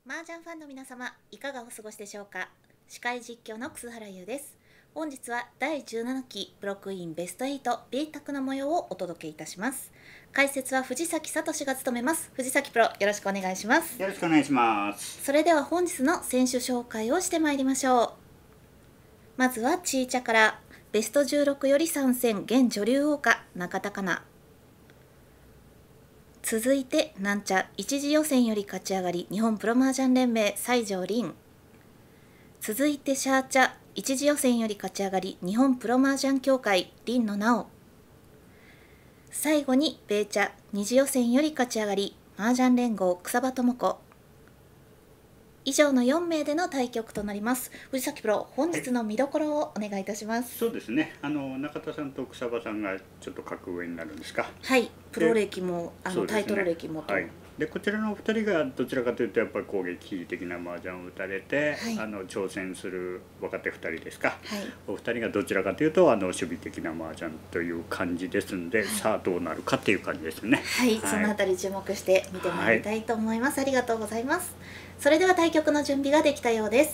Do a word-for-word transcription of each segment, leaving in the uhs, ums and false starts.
麻雀ファンの皆様、いかがお過ごしでしょうか。司会実況の楠原優です。本日はだいじゅうななきブロックインベストエイト ビー 卓の模様をお届けいたします。解説は藤崎聡が務めます。藤崎プロ、よろしくお願いします。 よろしくお願いします。 それでは本日の選手紹介をしてまいりましょう。まずはチーチャからベストじゅうろくより参戦、現女流王家中田香奈。続いてなんちゃ一次予選より勝ち上がり日本プロ麻雀連盟西条凛。続いてシャーチャ一次予選より勝ち上がり日本プロ麻雀協会林野直。最後にベイチャ二次予選より勝ち上がり麻雀連合草場智子。以上のよんめいでの対局となります。藤崎プロ、本日の見どころをお願いいたします。 そうですね。あの中田さんと草場さんがちょっと格上になるんですか。 はい、プロ歴もあの、ね、タイトル歴もと。 はい、でこちらのお二人がどちらかというとやっぱり攻撃的な麻雀を打たれて、はい、あの挑戦する若手ふたりですか。はい、お二人がどちらかというとあの守備的な麻雀という感じですんで、はい、さあどうなるかっていう感じですね。 はい、はい、そのあたり注目して見てまいりたいと思います。はい、ありがとうございます。それでは対局の準備ができたようです。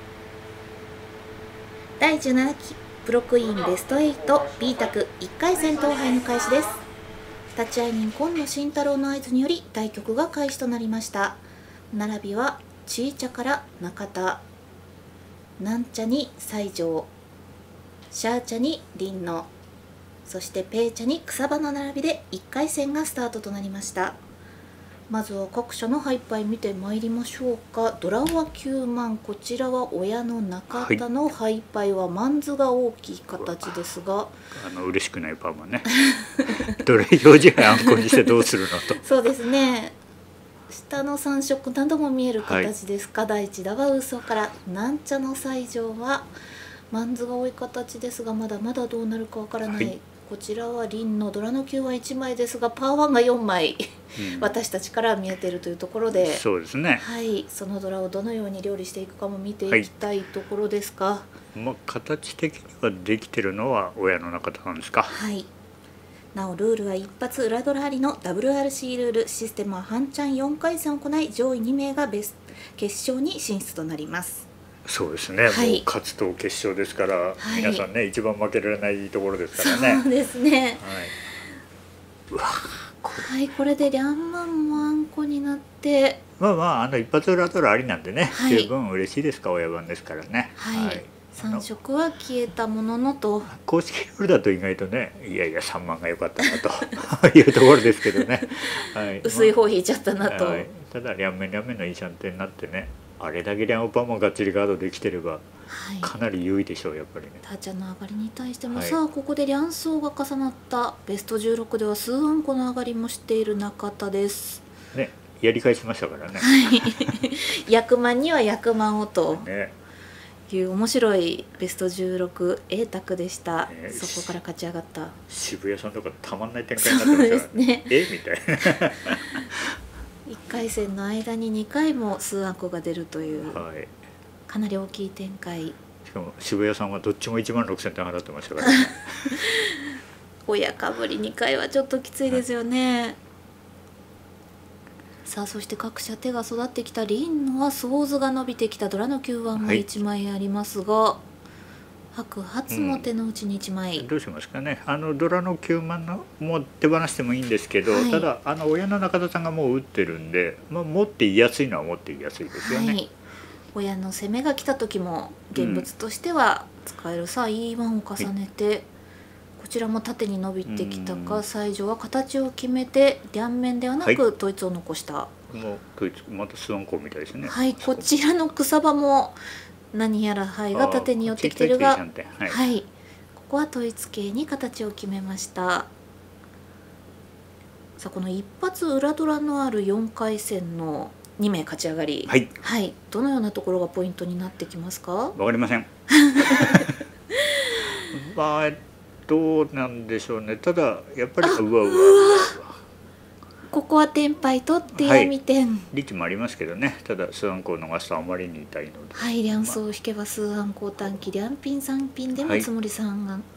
だいじゅうななきブロックインベストエイト ビー 卓いっかい戦闘杯の開始です。立会人今野慎太郎の合図により対局が開始となりました。並びはチーチャから中田、なんちゃに西条、シャーチャに林野、そしてペイチャに草場の並びでいっかい戦がスタートとなりました。まずは各社のハイパイ見てまいりましょうか。ドラはきゅうまん、こちらは親の中田のハイパイはマンズが大きい形ですが、 はい、あの嬉しくないパーマねどれ表示があんこにしてどうするのとそうですね、下のさん色なども見える形ですか。はい、第一打は嘘からなんちゃの西条はマンズが多い形ですが、まだまだどうなるかわからない。はい、こちらはリンのドラのきゅうはいちまいですがパーワンがよんまい、うん、私たちから見えているというところで、 そうですね、 はい、そのドラをどのように料理していくかも見ていきたいところですか。はい、 まあ、形的にはできてるのは親の中なんですか。 はい、なおルールは一発裏ドラありの ダブリューアールシー ルール。システムは半チャンよんかい戦を行い上位にめいがベス決勝に進出となります。 そうですね、はい、もう勝つと決勝ですから、はい、皆さんね一番負けられないところですからね。 そうですね、はい、 うわこれ、はい、これでリャンマンもあんこになって、 まあまああの一発裏ドラありなんでね、はい、十分嬉しいですか、親番ですからね。 はい、はい、さん色は消えたもののと公式ルールだと意外とね、いやいやさんまんが良かったなというところですけどね、はい、 薄い方引いちゃったなと、はい、 ただ両面両面のいいシャンテンになってね、あれだけリャンオパもがっちりガードできてれば、はい、かなり優位でしょうやっぱりね。 ターちゃんの上がりに対しても、はい、さあここでリャンソーが重なったベストじゅうろくでは数あんこの上がりもしている中田ですね。やり返しましたからね。 はい役満には役満をと、ね、いう面白いベストじゅうろく A 卓でした、ね、そこから勝ち上がった渋谷さんとかたまんない展開になってましたからね。ねえみたいないっかい戦の間ににかいも数あんこが出るという、はい、かなり大きい展開。 しかも渋谷さんはどっちもいちまんろくせんてん払ってましたからね親かぶりにかいはちょっときついですよね。はい、さあそして各社手が育ってきたリンのはソーズが伸びてきたドラのきゅうばんもいちまいありますが、はい、白髪も手の内にいちまい、うん、 どうしますかね。あのドラのきゅうまんのも手放してもいいんですけど、はい、ただあの親の中田さんがもう打ってるんで、まあ、持っていやすいのは持っていやすいですよね。はい、 親の攻めが来た時も現物としては使える。うん、さあ イーワン を重ねて、はい、こちらも縦に伸びてきたか、西条は形を決めて両面ではなく統一を残した。はい、もう統一またスワンコみたいですね。 はい、こちらの草場も何やら牌が縦に寄ってきてるが、はい、はい、ここは統一形に形を決めました。さあこの一発裏ドラのあるよんかい戦のにめい勝ち上がり、はい、はい、どのようなところがポイントになってきますか。 わかりませんまあどうなんでしょうね。ただやっぱりうわうわうわここはテンパイ取って闇点、はい、 リッチもありますけどね。ただ数あんこを逃すとあまりに痛いので、 はい、両層を引けば数あんこ短期両ピンさんピンでもつもりさんが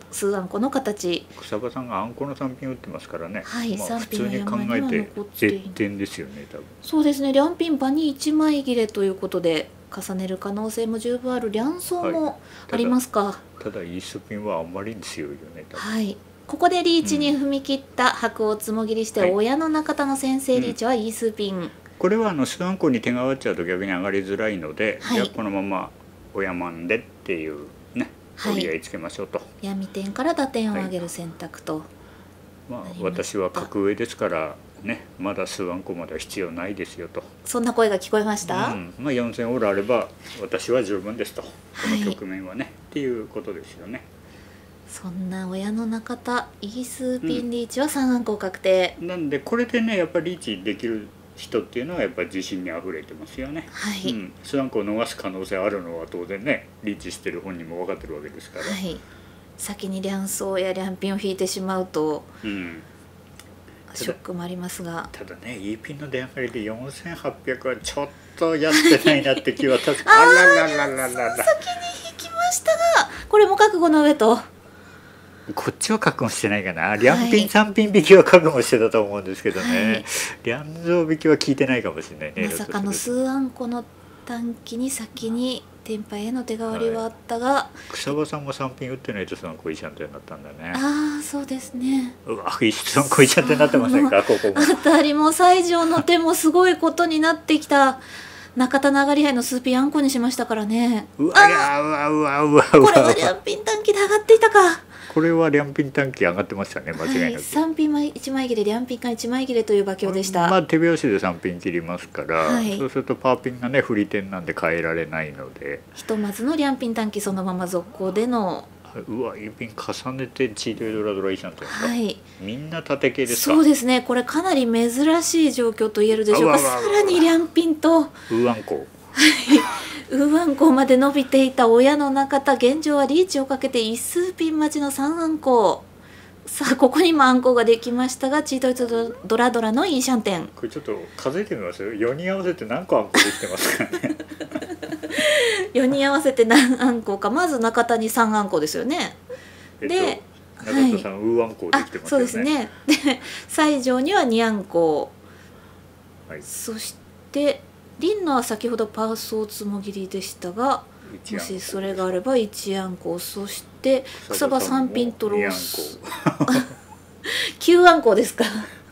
数あんこの形。 草場さんがあんこのさん品打ってますからね、 はい、 まあ、 さん普通に考品は山にえては残ってい絶点ですよね多分。 そうですね、両品場にいちまい切れということで重ねる可能性も十分ある両層もありますか。はい、 ただイースピンはあんまり強いよね多分。 はい、ここでリーチに踏み切った白をつもぎりして、うん、親の中田の先制リーチはイースピン、うん、 これはあのスワンコに手が合っちゃうと逆に上がりづらいので、はい、じゃあこのまま親マンでっていうね折り合いつけましょうと、はい、 闇点から打点を上げる選択と、はい、 まあ私は格上ですからね、まだ数ワンコまでは必要ないですよと、 そんな声が聞こえました、 うん、まあ、よんせんオールあれば私は十分ですと、この局面はね、はい、っていうことですよね。 そんな親の中田イースピンリーチはさんあんこ確定、 うん、なんでこれでねやっぱりリーチできる人っていうのはやっぱり自信にあふれてますよね。はい、うん、数あんこを逃す可能性あるのは当然ねリーチしてる本人も分かってるわけですから、はい、 先に両層や両品を引いてしまうと、うん、ショックもありますが、 ただね E ピンの出上がりでよんせんはっぴゃくはちょっとやってないなって気は確かにあらららららら先に引きましたが、これも覚悟の上と。 こっちは覚悟してないかな。両品さん品引きは覚悟してたと思うんですけどね、両像引きは聞いてないかもしれないね。 まさかの数あんこの短期に先に天敗への手代わりはあったが、はい、 草場さんもさん品打ってないとさんこいちゃんってなったんだね。 ああそうですね。 うわさんこいちゃんってなってませんかここも。 あたりも西条の手もすごいことになってきた。中田の上がり杯の数品あんこにしましたからね。 うわうわうわうわうわ。これは両品短期で上がっていたか。 これは両品短期上がってましたね間違いなく、はい、 さん品いち枚切れ両品がいち枚切れという馬況でした。 まあ手拍子でさん品切りますから、はい、そうするとパーピンがね振り点なんで変えられないので、 ひとまずの両品短期そのまま続行での、 うわいっぴん重ねてチートイドラドライシャンっていうんですか、はい、みんな縦系ですか。 そうですね、これかなり珍しい状況と言えるでしょうか。さらに両品とウーアンコウーアンコまで伸びていた親の中田、現状はリーチをかけて一数ピン待ちのさんあんこ。さあここにもあんこができましたが、チートイツドラドラのいいシャンテン。 これちょっと数えてみますよ。よにん合わせて何個あんこできてますかねよにん合わせて何あんこか。まず中田にさんあんこですよね。 えっと、で中田さん、はい、ウーアンコできてますよね。そうですね。 で西条にはにあんこ、はい、そしてリンナは先ほどパーソーつもぎりでしたが、もしそれがあればいちあんこ、そして草場さん品とロースきゅうあんこですか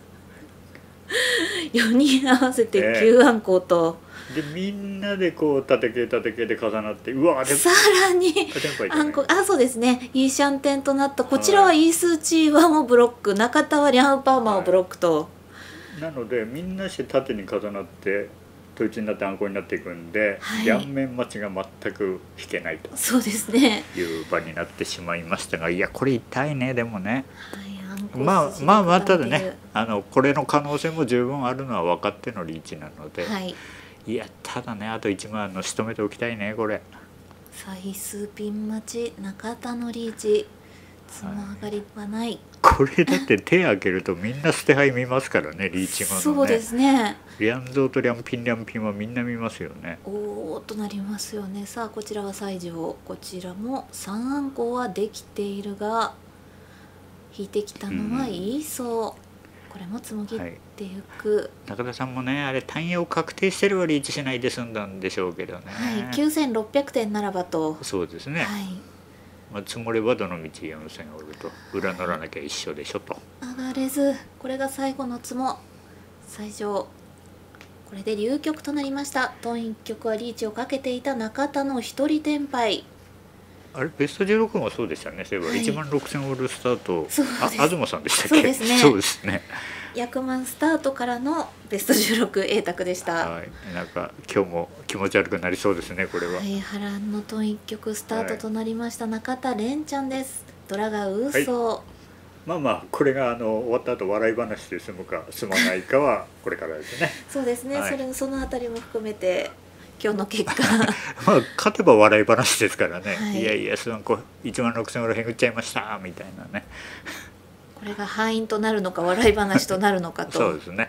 よにん合わせてきゅうあんこと、 えー、でみんなでこう縦系縦系で重なって、うわさらにあんこ、あそうですね、いいシャンテンとなった。こちらはイースーチーワンをブロック、中田はリャンパーマをブロックと、はい、なのでみんなして縦に重なって統一になってあんこになっていくんで、はい、両面待ちが全く引けないとそうですねいう場になってしまいましたが、いやこれ痛いね。でもね、はい、まあまあまあただね、あのこれの可能性も十分あるのは分かってのリーチなので、はい、いやただねあといちまんの仕留めておきたいねこれ。 最数ピン待ち中田のリーチつも上がりはない、はい、 これだって手開けるとみんな捨て牌見ますからねリーチ後のね。 そうですね、 両像と両品両品はみんな見ますよね。 おおとなりますよね。さあこちらは西条、こちらもさんあんこはできているが引いてきたのはいいそう、うん、これもつもぎっていく、はい、 中田さんもねあれ単陽確定してればリーチしないで済んだんでしょうけどね、 はい、きゅうせんろっぴゃくてんならばと。 そうですね、はい、まあ、積もればどの道よんせんおると裏乗らなきゃ一緒でしょと。 上がれず、これが最後のつも西条、これで流局となりました。トン一局はリーチをかけていた中田の一人転敗。 あれベストじゅうろくもそうでしたね。そういえばいちまんろくせんオールスタート、あ東さんでしたっけ。 そうですね、 そうですね、 役満スタートからのベストじゅうろく A 択でした。 はい、なんか今日も気持ち悪くなりそうですねこれは。 はい、波乱のトン一局スタートとなりました、はい、中田蓮ちゃんです。ドラがウーソー、はい、 まあまあこれがあの終わった後笑い話で済むか済まないかはこれからですねそうですね、はい、それそのあたりも含めて今日の結果まあ勝てば笑い話ですからね、はい、いやいやそのこいちまんろくせんぐらいへぐっちゃいましたみたいなねこれが敗因となるのか笑い話となるのかとそうですね。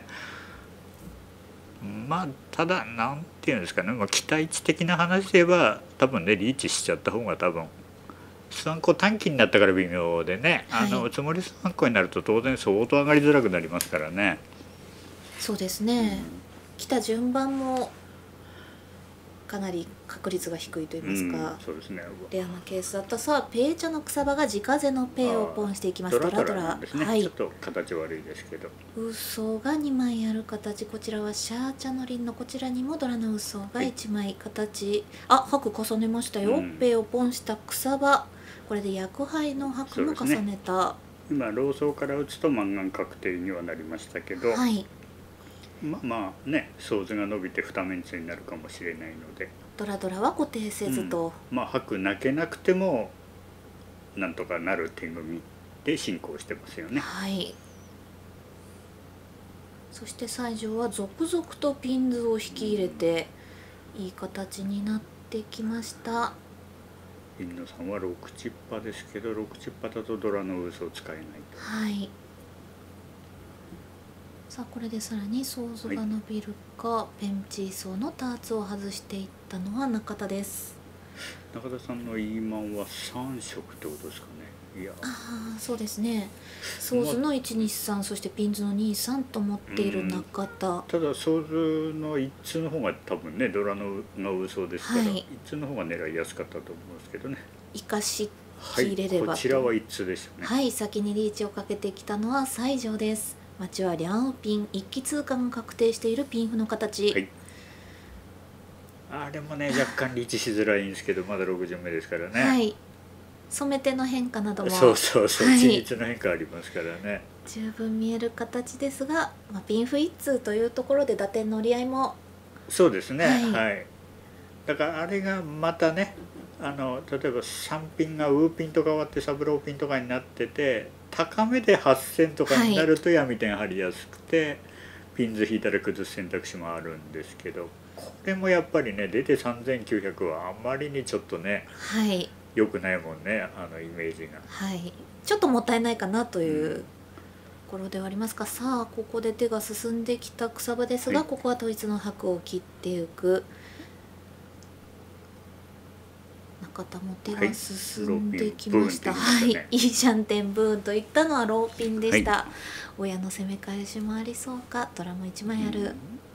まあただなんていうんですかね、まあ、期待値的な話で言えば多分ねリーチしちゃった方が多分スワンコ短期になったから微妙でね、はい、あのつもりスワンコになると当然相当上がりづらくなりますからね。 そうですね、うん、来た順番もかなり確率が低いと言いますか、 うん、そうですね、 レアなケースだったさあペーチャの草場が自家製のペーをポンしていきます。ドラドラですね、はい、ちょっと形悪いですけどウソがにまいある形、こちらはシャーチャのリンのこちらにもドラのウソがいちまい形、はい、あ白重ねましたよ、うん、ペーをポンした草場、これで薬杯の白も重ねた、ね、 今ローソーから打つとマンガン確定にはなりましたけど、はい、まあまあね、ソーズが伸びて二面つになるかもしれないので、 ドラドラは固定せずと、 うん、まあ白泣けなくてもなんとかなる点を見て進行してますよね。 はい。そして西条は続々とピンズを引き入れて、うん、いい形になってきました。 銀野さんはろくチッパですけど、ろくチッパだとドラのウソを使えないと。 はい。さあこれでさらにソーズが伸びるか、はい、ペンチーソーのターツを外していったのは中田です。 中田さんのイーマンはさん色ってことですかね。いや、 ああそうですね、ソーズのいちにさん、そしてピンズのにさんと持っている中田、 ただソーズのいっつの方が多分ねドラののウソですから、はい、いっつの方が狙いやすかったと思うんですけどね。 生かしきれればと、 はい、こちらはいっつでしたね。 はい、先にリーチをかけてきたのは西条です。町はリャンオピン、一気通過が確定しているピンフの形、はい、 あれもね若干リーチしづらいんですけど、まだろく巡目ですからね。 はい、染め手の変化などもそうそうそう、緻密な変化ありますからね。 十分見える形ですが、まあ、ピンフ一通というところで打点の折り合いもそうですね、はい、はい、だからあれがまたね、あの例えばさんピンがウーピンと変わってサブローピンとかになってて、高めではっせんとかになると闇点張りやすくて、はい、ピンズ引いたら崩す選択肢もあるんですけど、これもやっぱりね出てさんぜんきゅうひゃくはあんまりにちょっとね、 はい、 良くないもんね、あのイメージが。 はい、ちょっともったいないかなという、うん、ところではありますが、さあここで手が進んできた草場ですが、はい、ここは統一の白を切っていく。中田も手が進んできました。はい、いいじゃんてんブーンといったのはローピンでした。はい、親の攻め返しもありそうか。ドラもいちまいある。うん、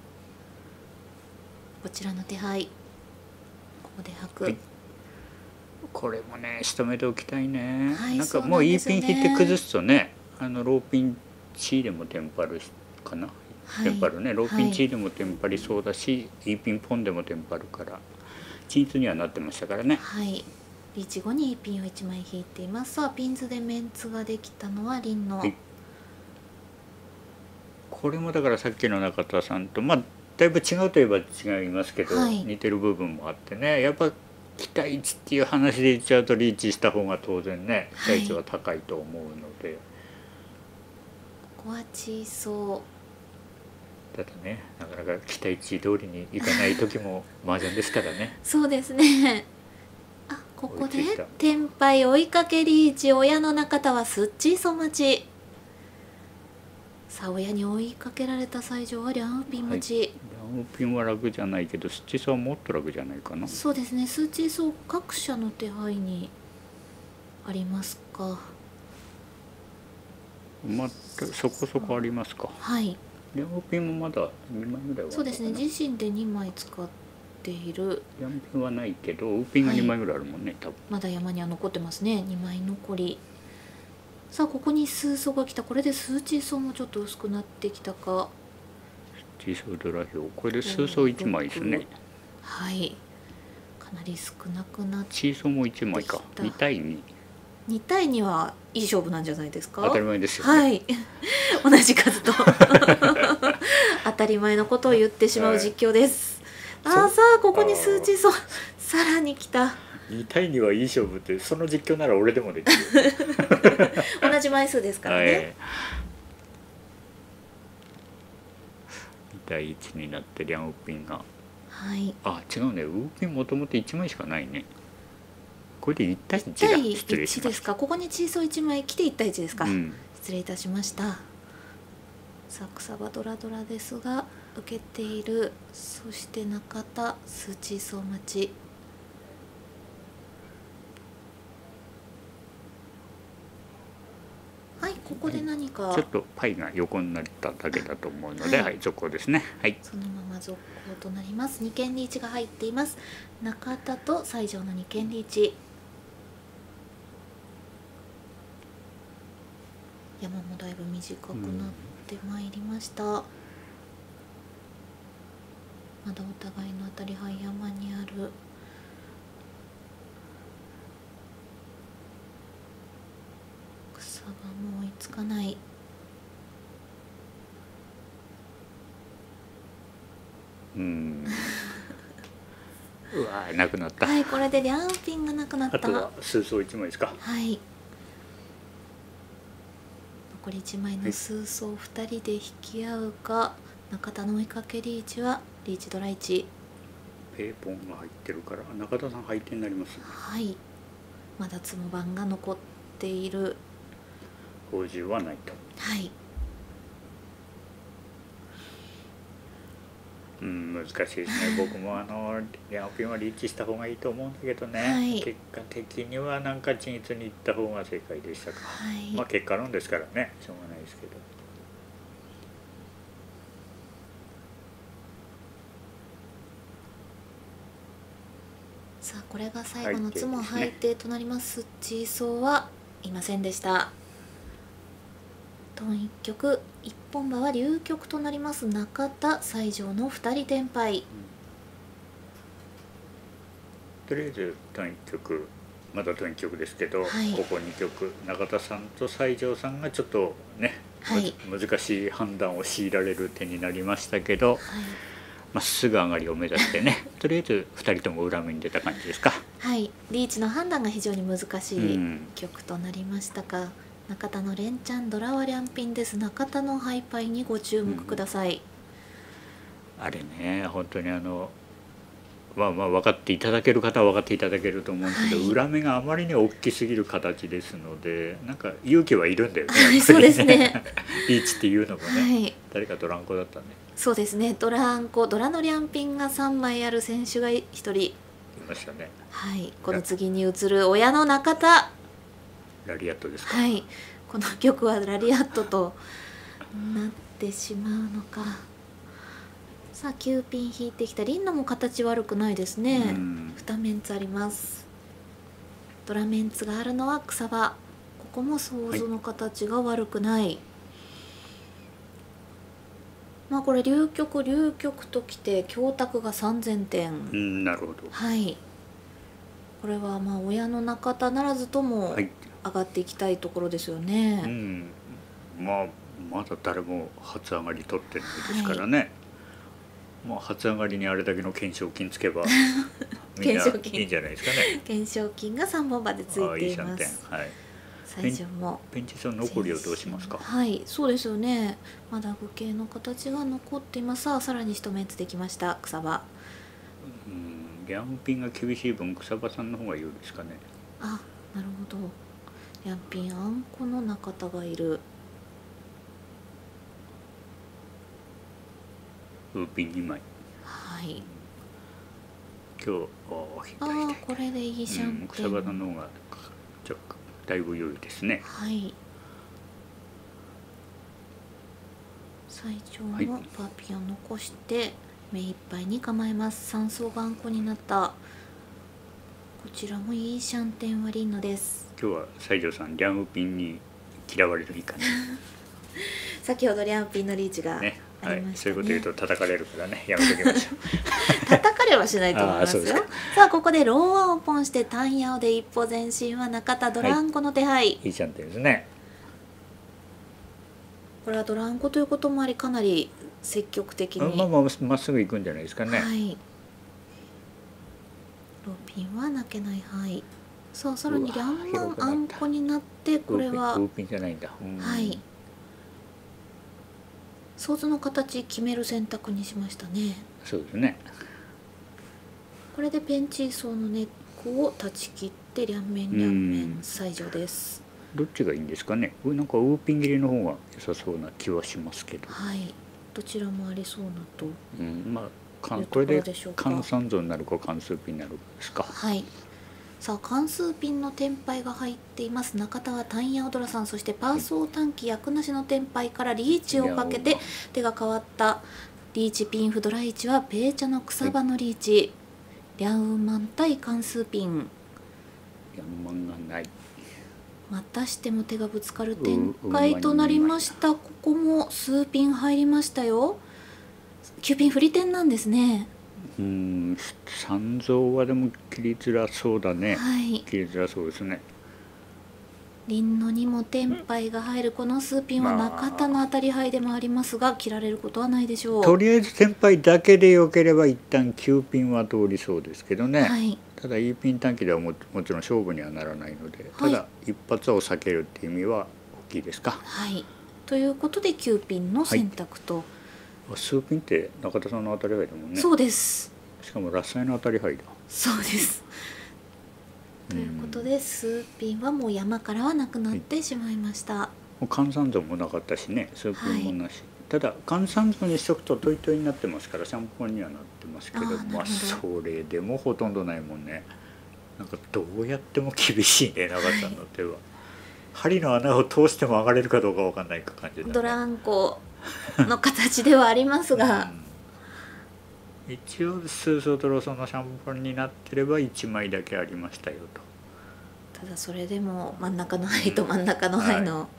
こちらの手配。ここで白。はい、 これもね仕留めておきたいね。はい、なんかもういいピン引いて崩すとね、あのローピンチーでもテンパるかな。はい、テンパるね。ローピンチーでもテンパりそうだし、はい、いいピンポンでもテンパるから。均一にはなってましたからね。 はい。リーチ後にピンをいちまい引いています。さあピンズでメンツができたのはリンの、はい、 これもだからさっきの中田さんとまあだいぶ違うといえば違いますけど、はい、似てる部分もあってね、やっぱ期待値っていう話で言っちゃうとリーチした方が当然ね期待値は高いと思うので、はい、 ここは小そうただね、なかなか期待値通りにいかない時も麻雀ですからね。 そうですね。あ、ここで天敗追いかけリーチ、親の中田はスッチーソ待ち。さあ親に追いかけられた西条はリャンウピン待ち、はい、リャンウピンは楽じゃないけどスッチーソはもっと楽じゃないかな。 そうですね、スッチーソ各社の手配にありますか。 まあそこそこありますか。 はい、 リャンウピンもまだにまいぐらいはあるかな。 そうですね、自身でにまい使っている。 リャンピンはないけどウーピンがにまいぐらいあるもんね、はい、多分まだ山には残ってますね、にまい残り。さあここに数層が来た。これで数値層もちょっと薄くなってきたか。 数値層ドラ表、これで数層いちまいですね。 はい、かなり少なくなってきた。 数層もいちまいか。にたいに。 にたいにはいい勝負なんじゃないですか。 当たり前ですよね。 はい、同じ数と当たり前のことを言ってしまう実況です。はい、ああ、さあここに数値層さらに来た。 にたいにはいい勝負って、その実況なら俺でもできる。 同じ枚数ですからね。はい、にたいいちになってリャンウピンが、 はい、 あ違うね、ウーピンもともといちまいしかないね。これでいちたいいちだ。失礼しました。 ですか。ここにチーソーいちまい来ていちたいいちですか。うん、失礼いたしました。さあ草場ドラドラですが受けている。そして中田数チーソー待ち。 ここで何かちょっとパイが横になっただけだと思うので、はい、はい、続行ですね。はい、 そのまま続行となります。に件リーチが入っています。中田と西条のに件リーチ。山もだいぶ短くなってまいりました。うん、まだお互いの当たり牌山にある。草がもう追いつかない。 うん。うわ、なくなった。 はい、これでリャンピンがなくなった。 あとは数層一枚ですか。 はい。残りいちまいの数層ふたりで引き合うか、はい、中田の追いかけリーチはリーチドラいち。 ペーポンが入ってるから中田さん配点になります、ね。 はい。まだつも番が残っている。 補充はないと。 はい。 うん、難しいですね。僕もあのリャンピンはリーチした方がいいと思うんだけどね、はい、結果的にはなんか均一にいった方が正解でしたか、はい、まあ結果論ですからね、しょうがないですけど。 さあこれが最後のツモ配定となります。チーソーはいませんでした。トンいっ局一本馬は流局となります。中田西条のふたり転敗、うん、 とりあえずトンいっ局まだトンいっ局ですけど、はい、ここに局中田さんと西条さんがちょっとね、はい、難しい判断を強いられる手になりましたけど、はい、まっすぐ上がりを目指してねとりあえずふたりとも裏目に出た感じですか。 はい、リーチの判断が非常に難しい局となりましたが、うん、中田の連チャンドラはリャンピンです。中田のハイパイにご注目ください。 うん、あれね、本当にあのまあまあ分かっていただける方は分かっていただけると思うんですけど、はい、裏目があまりに大きすぎる形ですので、なんか勇気はいるんだよね。 はい、そうですね。 リーチっていうのもね、はい、誰かドランコだったね。 そうですね、ドランコドラのリャンピンがさんまいある選手がひとりいましたね。 はい、この次に移る親の中田。 ラリアットですか。 はい、この曲はラリアットとなってしまうのか。さあきゅうピン引いてきたリンナも形悪くないですね。にメンツあります。ドラメンツがあるのは草場。ここも想像の形が悪くない、はい、まあこれ流局流局ときて教託がさんぜんてん。 うんなるほど。 はい、これはまあ親の中田ならずとも上がっていきたいところですよね、はい、うんまあまだ誰も初上がり取ってないですからね、はい、まあ初上がりにあれだけの懸賞金つけばみんないいんじゃないですかね。 懸賞金がさんぼん馬でついています。 はい、 最初もペンチさん残りをどうしますか。 はい、そうですよね。まだ愚形の形が残っています。さあさらに一メンツできました草場。 うんリャンピンが厳しい分草場さんの方が有利ですかね。 あ、なるほど。リャンピンあんこの中田がいる。 ウーピンにまい。 はい。 今日ああこれでいいシャンテン、うん、 草場の方がちょっとだいぶ良いですね。 はい。最長のパーピンを残して目いっぱいに構えます。三層頑固になった。こちらもいいシャンテンはリンノです。 今日は西条さんリャンピンに嫌われる日かね。 先ほどリャンピンのリーチがありましたね。 はい、そういうこと言うと叩かれるからね、やめときましょう。叩かれはしないと思いますよ。さあここでローアをポンして単ヤオで一歩前進は中田ドランコの手配。はい、 いいシャンテンですね。 これはドランコということもありかなり積極的にまあまあまっすぐ行くんじゃないですかね。 はい、ロピンは泣けない範囲。さあさらにリャンマンあんこになってこれはウーピンじゃないんだ。 はい、想像の形決める選択にしましたね。 そうですね。 これでペンチーソーの根っこを断ち切って両面両面西条です。 どっちがいいんですかね。なんかウーピン切りの方が良さそうな気はしますけど。 はい。どちらもありそうなと。 うん、まあこれで換算像になるか関数ピンになるかですか。 はい。 さあ関数ピンのテンパイが入っています。中田はタンヤオドラさん、そしてパーソー短期役なしのテンパイからリーチをかけて手が変わったリーチピンフドライチはペーチャの草場のリーチ、はい、リャンウンマン対関数ピン。 リャンマンがない。 またしても手がぶつかる展開となりました。ここも数ピン入りましたよ。きゅうピン振り点なんですね。 うん、三蔵はでも切りづらそうだね。 はい、 切りづらそうですね。 輪廻にもテンパイが入るこの数ピンは中田の当たり牌でもありますが、切られることはないでしょう。 とりあえずテンパイだけでよければ一旦きゅうピンは通りそうですけどね。 はい、 ただ E ピン短期では も, もちろん勝負にはならないので、ただ一発を避けるっていう意味は大きいですか。 はい、ということできゅうピンの選択と、はい、 数ピンって中田さんの当たり牌だもんね。 そうです。 しかもラッサイの当たり牌だ。 そうです。ということで数ピンはもう山からはなくなってしまいました。 もう換算像もなかったしね、数ピンもなし、はい、ただ換算像にしとくとトイトイになってますからシャンポンにはなってますけど、まあそれでもほとんどないもんね。なんかどうやっても厳しいね、中田さんの手は、はい、針の穴を通しても上がれるかどうかわかんないか感じだね。 ドランコの形ではありますが、 うん、一応数層とローソンのシャンポンになってればいちまいだけありましたよと。 ただそれでも真ん中の牌と真ん中の牌の、はい、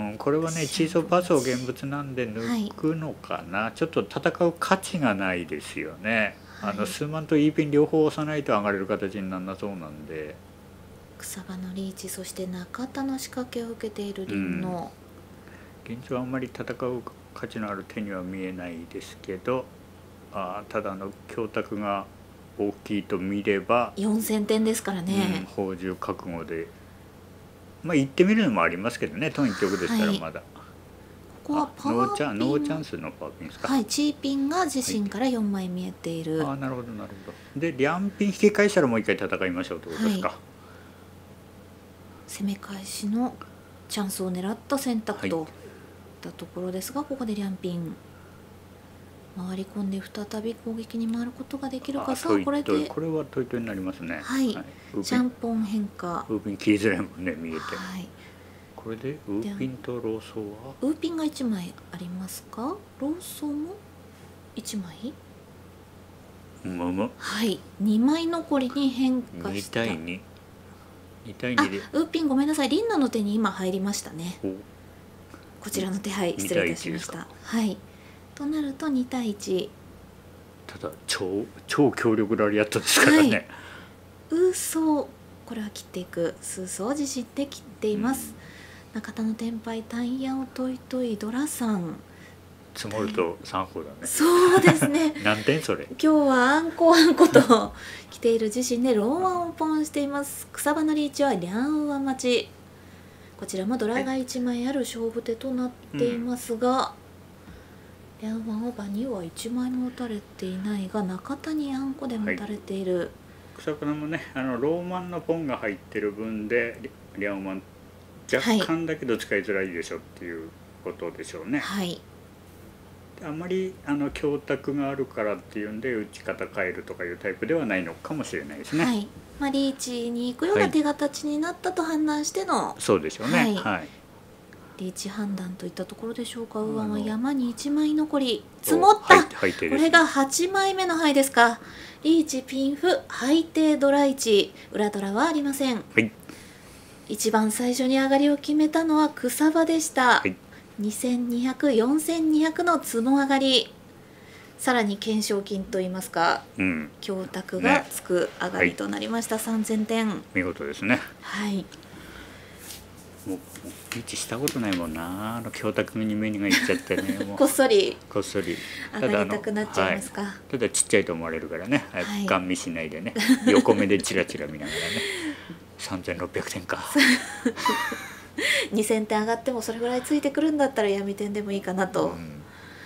うん、これはねチーソーパスを現物なんで抜くのかな、はい、ちょっと戦う価値がないですよね。はい、あの数万と E ピン両方押さないと上がれる形にならなそうなんで、 草場のリーチ、そして中田の仕掛けを受けている輪の、 うん、現状あんまり戦う価値のある手には見えないですけど、あただの強卓が大きいと見ればよんせんてんですからね、 うん、宝珠覚悟でまあ行ってみるのもありますけどね、トン一局でしたらまだ、はい、 ここはパーピン、 ノーチャンスのパーピンですか。 はい、チーピンが自身からよんまい見えている、 はい、あなるほどなるほど。でリャンピン引き返したらもう一回戦いましょうということですか。はい、 攻め返しのチャンスを狙った選択といったところですが、はい、ここでリャンピン回り込んで再び攻撃に回ることができるか。さあこれでこれはトイトイになりますね。 はい、はい、シャンポン変化、 ウーピン切りづらいもんね見えて、 はい、 これでウーピンとローソーはウーピンがいちまいありますか。ローソーもいちまい、 うむむ、 はい、にまい残りに変化した。 に対にに対にでウーピンごめんなさい、リンナの手に今入りましたね。こちらの手配失礼いたしました。はい、となるとに対いち。 ただ超超強力ラリアットですからね。はい、 ウーソー、これは切っていく。スーソー自身で切っています。うん、中田のテンパイタイヤをトイトイドラさん。 積もるとさんこだね。 そうですね。 何点それ。 今日はあんこあんこと来ている自身でローワンをポンしています。草場のリーチはリャンウワ待ち。こちらもドラがいちまいある勝負手となっていますが、リャンワンを場にはいちまいも打たれていないが、中田にあんこでも打たれている。はい、 草倉もね、あのローマンのポンが入ってる分でリャンワン若干だけど使いづらいでしょっていうことでしょうね。 はい、 あんまりあの強卓があるからっていうんで打ち方変えるとかいうタイプではないのかもしれないですね。 はい、まあ、リーチに行くような手形になったと判断しての、 はい、そうでしょうね。はい、はい、 リーチ判断といったところでしょうか。ウーワンは山にいちまい残り、積もった、これがはちまいめの牌ですか。リーチピンフ配定ドラいち、裏ドラはありません。はい、一番最初に上がりを決めたのは草場でした。はい、にせんにひゃく、よんせんにひゃくのつも上がり、さらに懸賞金といいますか、うん、強卓がつく上がりとなりました。ね、さんぜんてん、 見事ですね。 はい、 もうリーチしたことないもんな、あの強卓に目にがいっちゃってね。もうこっそりこっそり上がりたくなっちゃいますか。 はい、ただちっちゃいと思われるからね、はい、ガン見しないでね、横目でチラチラ見ながらね。さんぜんろっぴゃくてんか。 にせんてん上がってもそれぐらいついてくるんだったら闇点でもいいかなと。うん、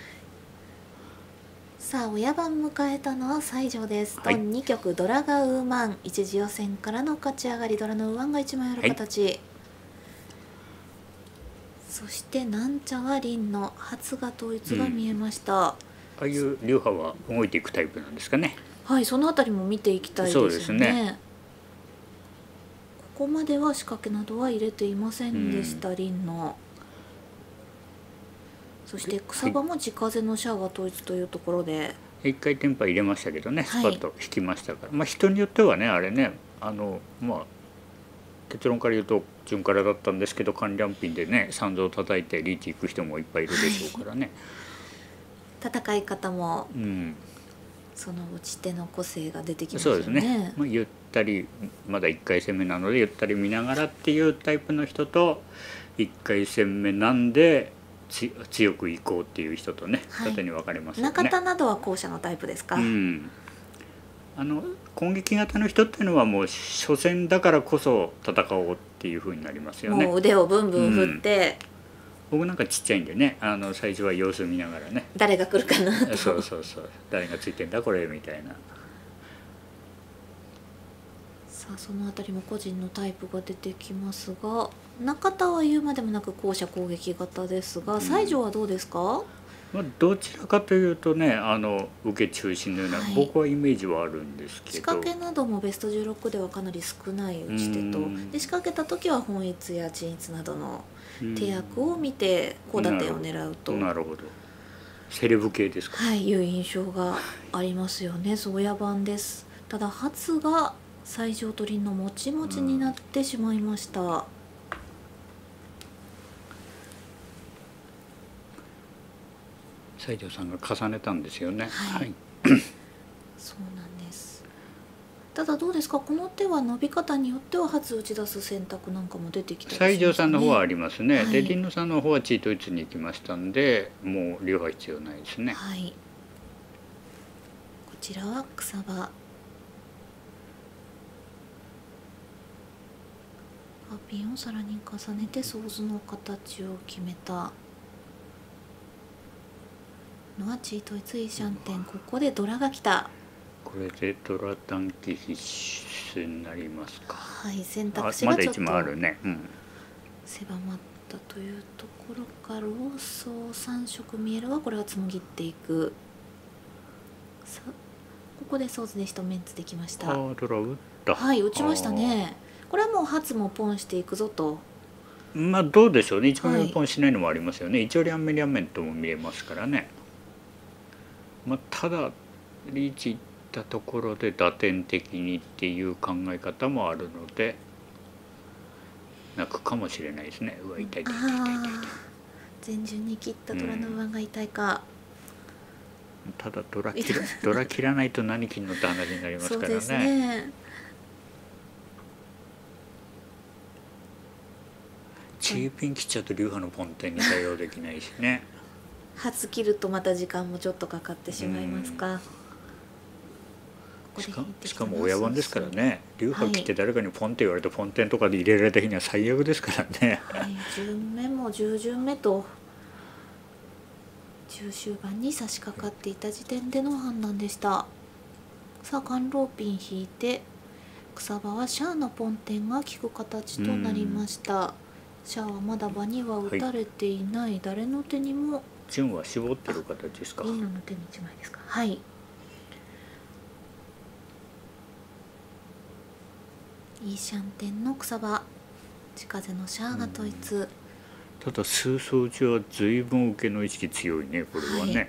さあ親番迎えたのは西条です。はい、にきょくドラがウーマン、一次予選からの勝ち上がり、ドラのウーマンがいちまいある形。はい、そしてなんちゃはリンの初が統一が見えました。うん、ああいう流派は動いていくタイプなんですかね。 はい、そのあたりも見ていきたいですよね。そうですね。 こまでは仕掛けなどは入れていませんでした、林の。そして草場も地風のシャアが統一というところで一回テンパ入れましたけどね、スパッと引きましたから、はい、まあ人によってはねあれねあのまあ結論から言うと順からだったんですけど関連ピンでね三蔵叩いてリーチ行く人もいっぱいいるでしょうからね、 はい、戦い方も、うん、その打ち手の個性が出てきますよね。 そうですね、まあ、ゆったりまだいっかい戦目なのでゆったり見ながらっていうタイプの人といっかい戦目なんでつ強くいこうっていう人とね、はい、縦に分かれますよね。 中田などは後者のタイプですか。うん、 あの攻撃型の人っていうのはもう初戦だからこそ戦おうっていう風になりますよね。 もう腕をブンブン振って、 うん、僕なんかちっちゃいんでねあの最初は様子見ながらね誰が来るかなとそうそうそう誰がついてんだこれみたいな。 さあそのあたりも個人のタイプが出てきますが中田は言うまでもなく後者攻撃型ですが西条はどうですか。 まあ、どちらかというとねあの受け中心のような、はい、僕はイメージはあるんですけど仕掛けなどもベストじゅうろくではかなり少ない打ち手とで仕掛けた時は本一や鎮一などの手役を見て高打点を狙うとなるほどセレブ系ですか。 はいいう印象がありますよね。ゾヤ版です。ただ初が西条と林のもちもちになってしまいました、うん西条さんが重ねたんですよね。 はい。はい、そうなんです。ただどうですかこの手は伸び方によっては初打ち出す選択なんかも出てきたりしますね。 西条さんの方はありますね。はい、で林野さんの方はチートイツに行きましたんでもう両は必要ないですね。 はい。こちらは草場。パピンをさらに重ねてソーズの形を決めた。のはチートイツイシャンテンここでドラが来た。 これでドラ短期必須になりますか。 はい選択肢がちょっとまだいちまいあるね、うん、 狭まったというところからローソーさん色見えるがこれは紡ぎっていく。さここでソーズで一メンツできました。 あドラ打ったはい打ちましたね。これはもう初もポンしていくぞと。 まあどうでしょうね一番ポンしないのもありますよね、はい、一応リャンメリャンメンとも見えますからね。まあ、ただリーチいったところで打点的にっていう考え方もあるので泣くかもしれないですね。うわ痛い痛い痛い痛い痛い。 前順に切ったドラの上が痛いか、 うん、ただドラ切らドラ切らないと何切るのって話になりますからね。そうですね。チーピン切っちゃうと流派のポンテンに対応できないしね。 初切るとまた時間もちょっとかかってしまいますか。 しか, しかも親番ですからね流派切って誰かにポンって言われてポンテンとかで入れられた日には最悪ですからね。 はい、順目もじゅう巡目と中終盤に差し掛かっていた時点での判断でした。さあ甘露ピン引いて草場はシャアのポンテンが効く形となりました。シャアはまだ場には打たれていない、はい、誰の手にも順は絞ってる形ですか。 リンの手にいちまいですか。はい。イーシャンテンの草場地風のシャアが統一、うん、 ただ数層打ちは随分受けの意識強いねこれはね、はい、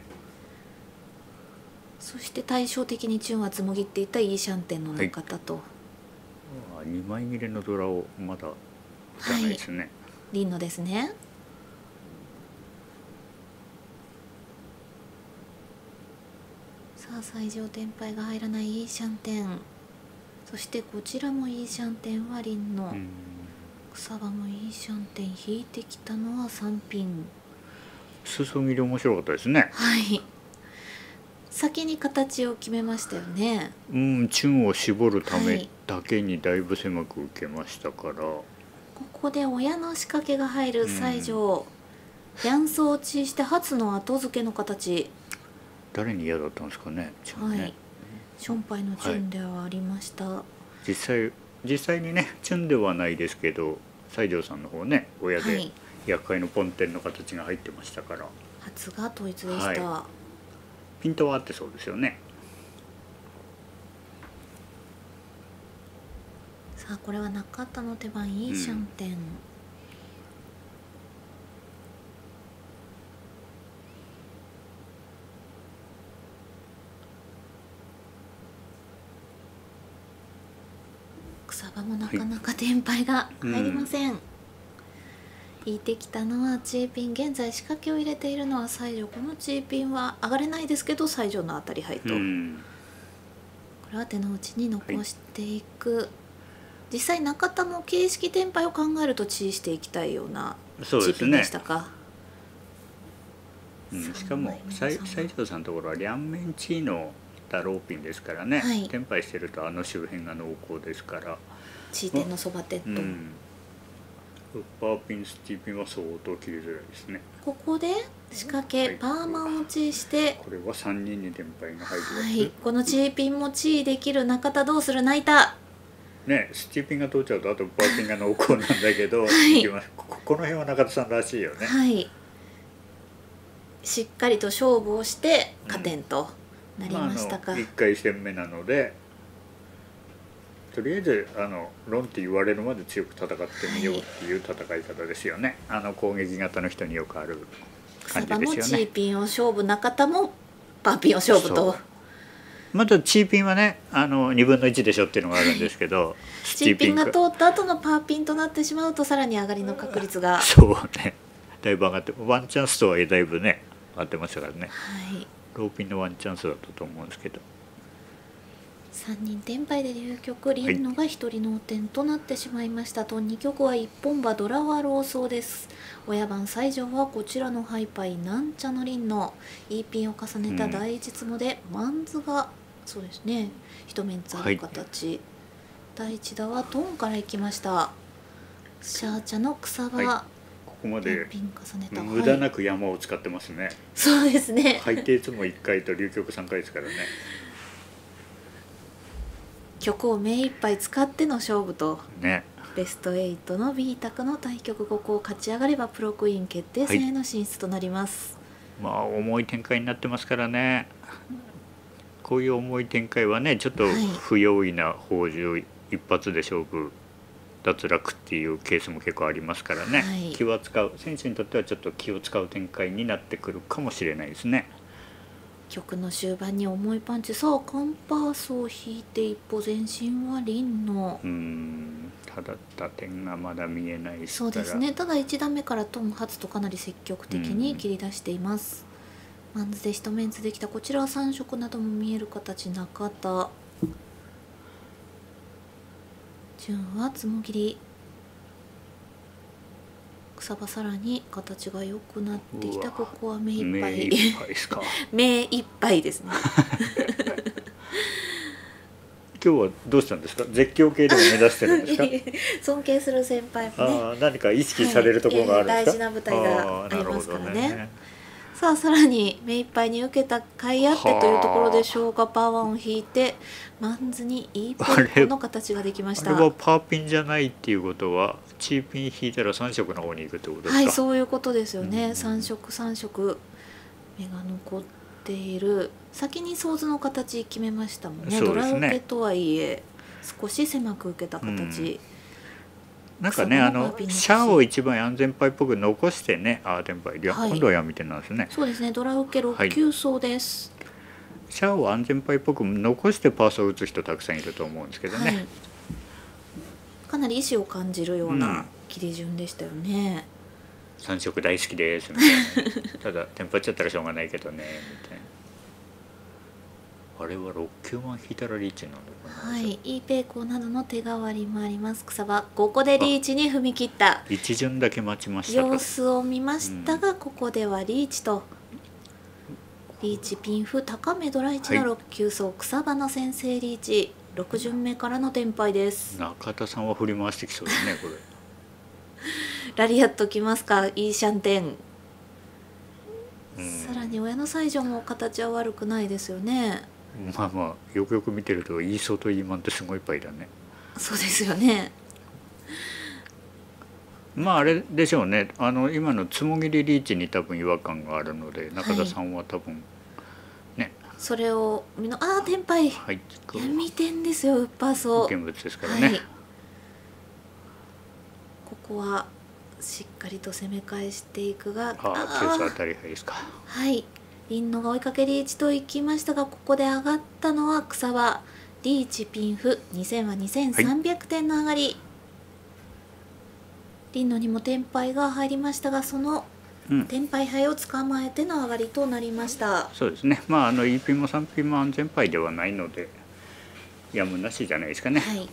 そして対照的にチュンは紡ぎっていたイーシャンテンの中田と、 はい、にまい切れのドラをまだ打たないですね、はい、 リンのですね。さあ最上天杯が入らないイーシャンテンそしてこちらもイーシャンテンはリンの草場もイーシャンテン引いてきたのはさんピン。 裾切り面白かったですね。 はい先に形を決めましたよね。 うんチュンを絞るためだけにだいぶ狭く受けましたから、はい、 ここで親の仕掛けが入る西条ヤ装落ちして初の後付けの形。 誰に嫌だったんですかねチュンね、はいションパイのチュンではありました、はい、 実際実際にねチュンではないですけど西条さんの方ね親で厄介のポンテンの形が入ってましたから、はい、 初が統一でした、はい、 ピントはあってそうですよね。 さあ、これは中田の手番いいシャンテン、うん、草場もなかなかテンパイが入りません、はい、うん、引いてきたのはチーピン。現在仕掛けを入れているのは西条。このチーピンは上がれないですけど西条の当たり牌と、うん、これは手の内に残していく、はい、実際中田も形式テンパイを考えるとチーしていきたいようなチーピンでしたか。 うん、しかも西条さんのところは両面チーのローピンですからね、はい、テンパイしてるとあの周辺が濃厚ですから、 チーテンのそばテッド、うん、 ウッパーピンスチーピンは相当切りづらいですね。 ここで仕掛け、はい、パーマンをチーして、 これはさんにんにテンパイが入ります、はい、このチーピンもチーできる。中田どうする。泣いたね、スチーピンが通っちゃうとあとパーピンが濃厚なんだけど、はい、こ, この辺は中田さんらしいよね。 はい、しっかりと勝負をして加点となりましたか。 まあ、いっかい戦目なのでとりあえずあのロンって言われるまで強く戦ってみようっていう戦い方ですよね、はい、あの攻撃型の人によくある感じですよね。 草場もチーピンを勝負、中田もパーピンを勝負と。 またチーピンはねあのにぶんのいちでしょっていうのがあるんですけど、はい、 チーピンが通った後のパーピンとなってしまうとさらに上がりの確率がそうねだいぶ上がって、ワンチャンスとはいえだいぶね上がってましたからね、 はい、 ローピンのワンチャンスだったと思うんですけど、 さんにんテンパイで流局リンノがひとり脳天となってしまいましたと、はい、に局はいっぽん馬ドラワローソーです。親番西条はこちらのハイパイなんちゃのリンノ、 イーピンを重ねた第一つもで、うん、マンズがそうですね一面つある形、はい、第一打はトンからいきました。シャーチャの草場、はい、 ここまで無駄なく山を使ってますね、はい、 そうですね海底つもいっかいと流局さんかいですからね。 局を目いっぱい使っての勝負と、 ね、 ベストエイトの B 卓の対局ごこを勝ち上がればプロクイーン決定戦への進出となります、 はい、まあ重い展開になってますからね。こういう重い展開はねちょっと不用意な宝珠一発で勝負脱落っていうケースも結構ありますからね、はい、気は使う選手にとってはちょっと気を使う展開になってくるかもしれないですね。 局の終盤に重いパンチ、さあカンパースを引いて一歩前進はリンのうーんただ打点がまだ見えないですから。そうですね、ただいち段目からトン発とかなり積極的に切り出しています。マンズで一面図できたこちらはさん色なども見える形。中田順はつもぎり、草場さらに形が良くなってきた。ここは目いっぱい目いっぱいですか目いっぱいですね今日はどうしたんですか。絶叫系でも目指してるんですか尊敬する先輩もね、 あ何か意識されるところがあるんですか、 はい、大事な舞台がありますからね。さあさらに目いっぱいに受けた甲斐あってというところでしょうか。パーワンを引いてマンズにいいポイントの形ができました。 あれはパーピンじゃないっていうことはチーピン引いたらさん色の方に行くってことですか。 はいそういうことですよね、うん、さん色さん色目が残っている。先にソーズの形決めましたもん ね, ねドラ受けとはいえ少し狭く受けた形、 うん、なんかねあのシャアを一番安全牌っぽく残してねアーテン牌、はい、今度はやみてなんですね。 そうですねドラ受けろっ級層です、 はい、シャアを安全牌っぽく残してパースを打つ人たくさんいると思うんですけどね、はい、 かなり意志を感じるような切り順でしたよね、 うん、さん色大好きですみたいなただテンパっちゃったらしょうがないけどねみたいな。あれはろっ級盤引いたらリーチなのかな。 はい、イーペイコーなどの手代わりもあります。草場ここでリーチに踏み切った。 一巡だけ待ちました。 様子を見ましたが、うん、ここではリーチとリーチピンフ高めドラいちのろっ級層、はい、草場の先制リーチろく巡目からのテンパイです。 中田さんは振り回してきそうですねこれラリアットきますか。いいシャンテン、うん、さらに親の西条も形は悪くないですよね。 まあまあよくよく見てるとイーソーとイーマンってすごいパイだね。 そうですよね。 まああれでしょうね、あの今のつもぎりリーチに多分違和感があるので中田さんは多分、はい、ねそれを見のああテンパイ、はい、闇点ですよウッパーソー現物ですからね、はい、 こはしっかりと攻め返していくが、 ああケース当たり牌ですか。 はい、リンノが追いかけリーチといきましたが、ここで上がったのは草場。リーチピンフにせんはにせんさんびゃくてんの上がり、はい、リンノにもテンパイが入りましたが、そのテンパイ牌を捕まえての上がりとなりました。 そうですね。まああの E ピンもさんピンも安全牌ではないのでやむなしじゃないですかね。 はい、追い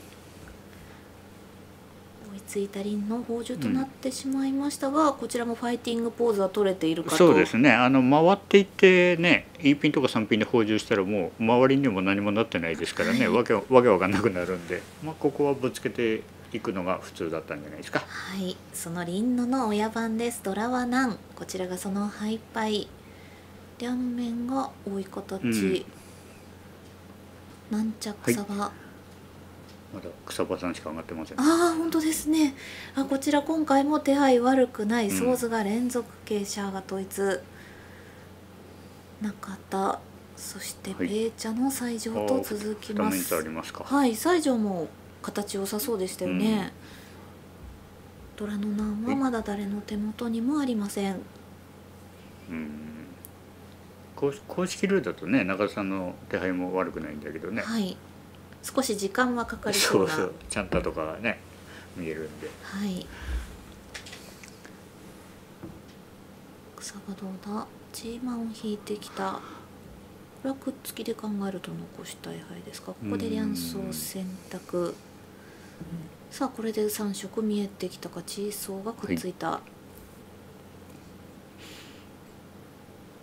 ついたリンの宝珠となってしまいましたが、うん、こちらもファイティングポーズは取れているかと。 そうですね。あの回っていってね E ピンとかさんピンで宝珠したらもう周りにも何もなってないですからね、はい、わけわけわかんなくなるんで、まあ、ここはぶつけていくのが普通だったんじゃないですか。 はい、そのリンノの親番です。ドラはナン、こちらがそのハイパイ、両面が多い形、うん、なんちゃ草場、はい、 まだ草場さんしか上がってません。 ああ本当ですね。あ、こちら今回も手配悪くない、ソーズが連続傾斜が統一、中田、そしてペーチャの西条と続きます。 はい、ありますか。 はい、西条も形良さそうでしたよね。うん、ドラの難はまだ誰の手元にもありません。 うん、公式ルールだとね、中田さんの手配も悪くないんだけどね。 はい、少し時間はかかりそうな。 そうそう、ちゃんたとかね見えるんで。 はい。草がどうだ。チーマンを引いてきた。これはくっつきで考えると残したい牌ですか。ここでリャンソー選択。さあこれでさん色見えてきたか。チーソーがくっついた。はい、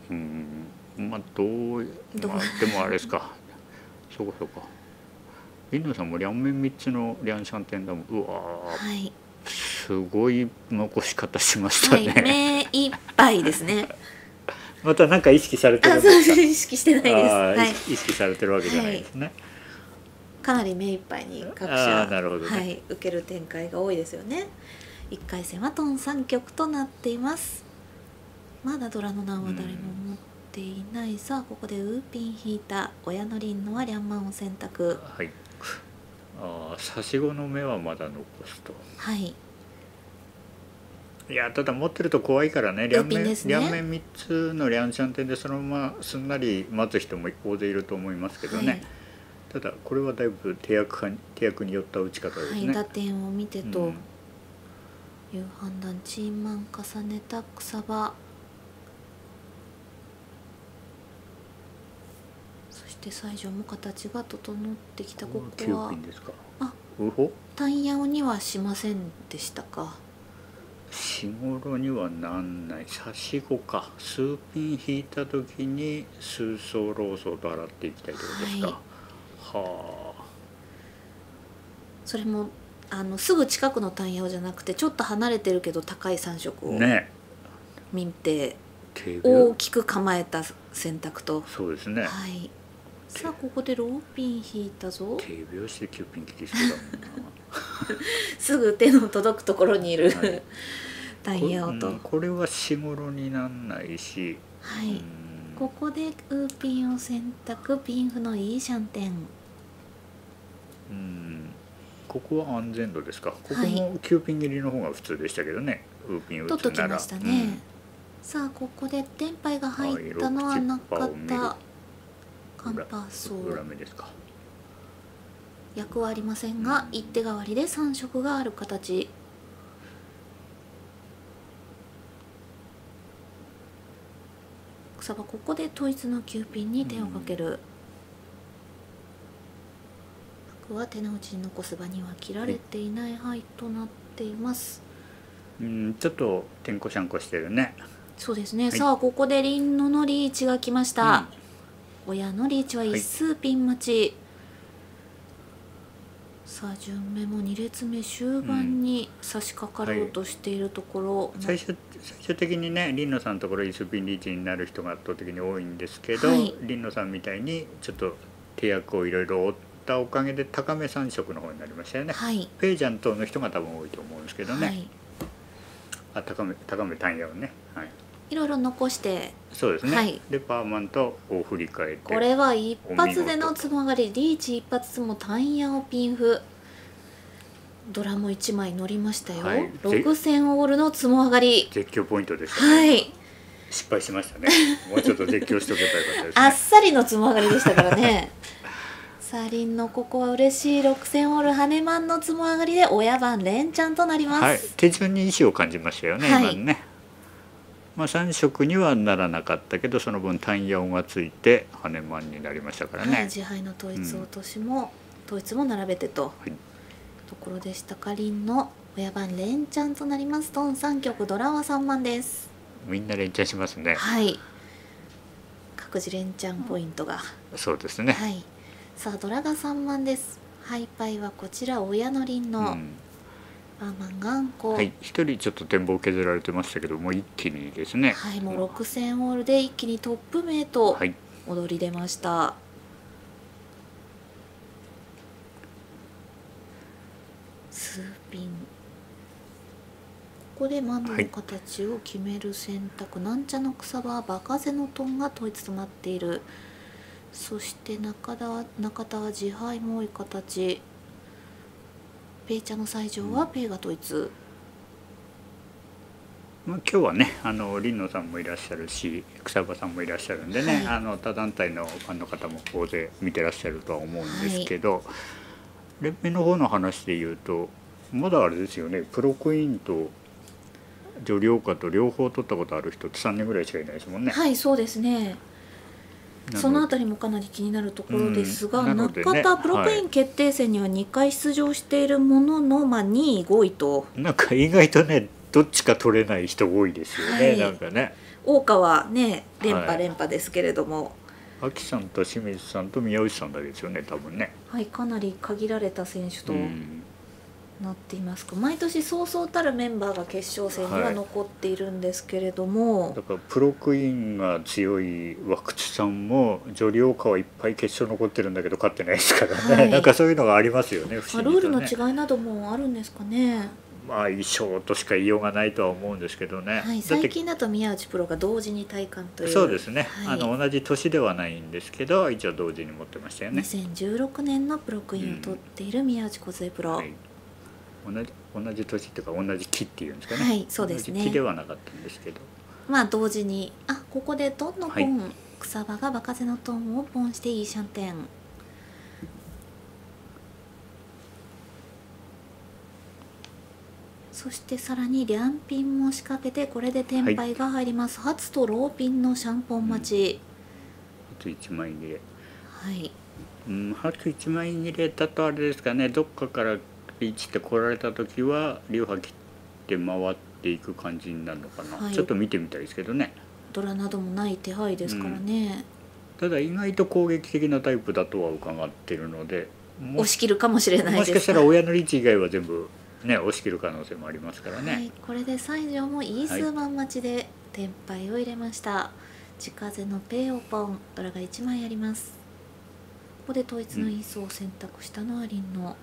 うんまあどう、まあ、でもあれですか。そうかそうか。リンノさんも両面みっつのリャンシャンテンだもん。うわー、はい、すごい残し方しましたね。 はい、目いっぱいですね。 またなんか意識されてるんですか。 あ、そう意識してないです。 はい、意識されてるわけじゃないですね。はい、 かなり目いっぱいに各社、ね、はい、受ける展開が多いですよね。いっかい戦はトンさん局となっています。まだドラの難は誰も持っていない。さあここでウーピン引いた。親のリンノはリャンマンを選択。 はい、ああ差し子の目はまだ残すと。 はい、 いやただ持ってると怖いからね。両面、ね、両面みっつのリャンシャンテンでそのまますんなり待つ人も大勢いると思いますけどね。はい、ただこれはだいぶ手役手役によった打ち方ですね。 はい、打点を見てと、うん、いう判断。チーマン重ねた草場。そして西条も形が整ってきた。ここはきゅうピンですか。 あ、単ヤオにはしませんでしたか。 しごろにはなんない。差し子か。数ピン引いた時に数層ローソーと洗っていきたいところですか。はい、はあ。 それもあのすぐ近くの単ヤオじゃなくてちょっと離れてるけど高いさん色を民兵、ね、大きく構えた選択と。 そうですね。 はい。さあここでローピン引いたぞ。 手拍子できゅうピン切りそうだもんな。 すぐ手の届くところにいる、はい、タイヤをと、 これはしごろになんないし、 はい、ここでウーピンを選択。ピンフのいいシャンテン。 うん、ここは安全度ですか。ここもきゅうピン切りの方が普通でしたけどね、はい、ウーピン打つなら。 取っときましたね。うん、さあここでテンパイが入ったのはなかった。カンパーソー。 裏目ですか。 役はありませんが、一手代わりでさん色がある形。草場ここで統一のきゅうピンに手をかける。角は手の内に残す場には切られていない範囲となっています。 うん、ちょっとてんこしゃんこしてるね。 そうですね。はい、さあここでリンノのリーチが来ました。うん、親のリーチは一数ピン待ち。はい、さあ順目もに列目終盤に差し掛かろうとしているところ、 うん、はい、最終最終的にねリンノさんのところイスピンリーチになる人が圧倒的に多いんですけど、はい、リンノさんみたいにちょっと手役をいろいろ負ったおかげで高めさん色の方になりましたよね。はい、ペイジャン等の人が多分多いと思うんですけどね。はい、あ高め高め単ヤをね、はい、 いろいろ残して。 そうですね。はい、でパーマンとを振り返ってこれは一発でのつも上がり。リーチ一発も単ヤをピンフ。 ドラもいちまい乗りましたよ、 はい、 ろくせんオールのつも上がり、 絶叫ポイントでしたね。 はい失敗しましたね。もうちょっと絶叫しとけばよかったですね。 あっさりのつも上がりでしたからね。サリンのここは嬉しいろくせんオール羽マンのつも上がりで親番連チャンとなります、 はい、手順に意思を感じましたよね、はい、今ね。まあさん色にはならなかったけどその分単四がついて羽マンになりましたからね、はい、 自敗の統一落としも、うん、統一も並べてと、はい、ところでしたかりんの親番連チャンとなります。ドンさん局ドラはさんまんです。 みんな連チャンしますね。 はい各自連チャンポイントが、 うん、そうですね。 はいさあドラがさんまんです。ハイパイはこちら親のりんの、うん、バーマンがあんこ、 はい一人ちょっと展望削られてましたけどもう一気にですね、 はいもうろくせんオールで一気にトップ名と踊り出ました、はい、スーピンここでマンドの形を決める選択、はい、なんちゃの草場はバカゼのトンが統一となっている。そして中田は中田は自敗も多い形、ペイチャの最上はペイが統一、うんまあ、今日はねあの林野さんもいらっしゃるし草場さんもいらっしゃるんでね、はい、あの他団体のファンの方も大勢見てらっしゃるとは思うんですけど、はい、連盟の方の話で言うとまだあれですよねプロクイーンと女流家と両方取ったことある人ってさんにんぐらいしかいないですもんね。 はいそうですね。そのあたりもかなり気になるところですが、うん、中ね、 田プロクイーン決定戦にはにかい出場しているものの、はい、まあ、にいごいとなんか意外とねどっちか取れない人多いですよね、はい、なんかね大川ね連覇連覇ですけれども、 はい、秋さんと清水さんと宮内さんだけですよね多分ね。 はいかなり限られた選手となっていますか、毎年そうそうたるメンバーが決勝戦には残っているんですけれども、 はい、だからプロクイーンが強い和久さんも女流家はいっぱい決勝残ってるんだけど勝ってないですからね、はい、なんかそういうのがありますよね。不思議とね。 ルールの違いなどもあるんですかね。 まあ衣装としか言いようがないとは思うんですけどね、 はい、最近だと宮内プロが同時に体感というそうですね、はい、あの同じ年ではないんですけど一応同時に持ってましたよね。 にせんじゅうろくねんのプロクイーンを取っている宮内梢プロ、うんはい、 同じ同じ年っていうか同じ期っていうんですかね。 はいそうですね。 同じ期ではなかったんですけどまあ同時にあここでドンのポン、はい、草場がバカゼのトンをポンしていいシャンテン。そしてさらにリャンピンも仕掛けてこれでテンパイが入ります、はい、初とローピンのシャンポン待ち、 うん、初いちまい入れはい、 うん、初いちまい入れだとあれですかねどっかからリーチって来られた時は流派切って回っていく感じになるのかな、はい、ちょっと見てみたいですけどね。 ドラなどもない手配ですからね、 うん、ただ意外と攻撃的なタイプだとは伺っているので押し切るかもしれないです。 もしかしたら親のリーチ以外は全部ね、押し切る可能性もありますからね、 はい、これで西条もイースーマン待ちでテンパイを入れました、はい、地風のペイオポンドラがいちまいあります。ここで統一のイースを選択したのはリンの、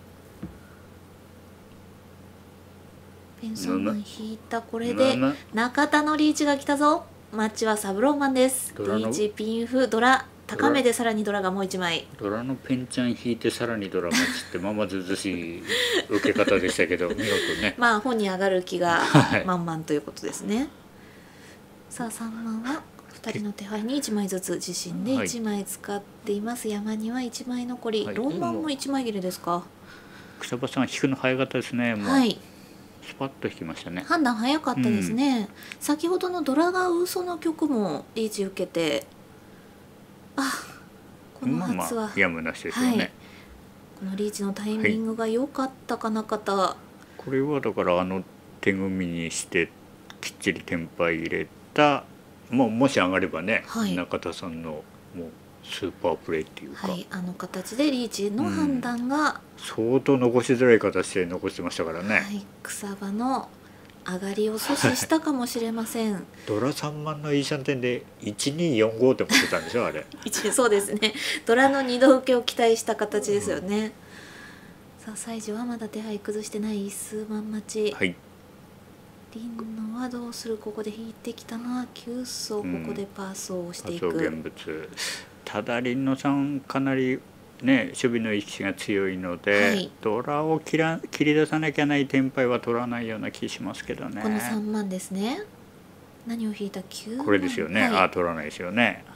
ペンソンマン引いた。これで中田のリーチが来たぞ。マッチはサブローマンです。リーチピンフドラ高めでさらにドラがもういちまい。 ドラのペンちゃん引いてさらにドラマチってまあまあずうずしい受け方でしたけど見事ね。 まあ本に上がる気が満々ということですね。はい、さあさんまんはふたりの手配にいちまいずつ自身でいちまい使っています。はい、山にはいちまい残り、はい、ローマンもいちまい切れですか。 草場さん引くの早かったですね。もうはいスパッと引きましたね。 判断早かったですね。うん、先ほどのドラが嘘の曲もリーチ受けて、あこの初は、まあ、 やむなしですよね、はい、 このリーチのタイミングが良かったかなかた、はい、 これはだからあの手組みにしてきっちりテンパイ入れたもうもし上がればね、はい、中田さんのもうスーパープレーっていうか、 はい、あの形でリーチの判断が、 うん、相当残しづらい形で残してましたからね、 はい、草場の上がりを阻止したかもしれません。 ドラさんまんのいいシャンテンでいちによんごって思ってたんでしょあれそうですね。ドラの二度受けを期待した形ですよね、うん、さあ西条はまだ手配崩してない数万待ち、はい、リンノはどうする。ここで引いてきたのはきゅう層、ここでパーソーをしていく、 うん、現物ただリンノさんかなりね守備の意識が強いので、はい、ドラを切ら切り出さなきゃないテンパイは取らないような気しますけどね。 このさんまんですね。何を引いたきゅうまん。 これですよね。はい、あ取らないですよね。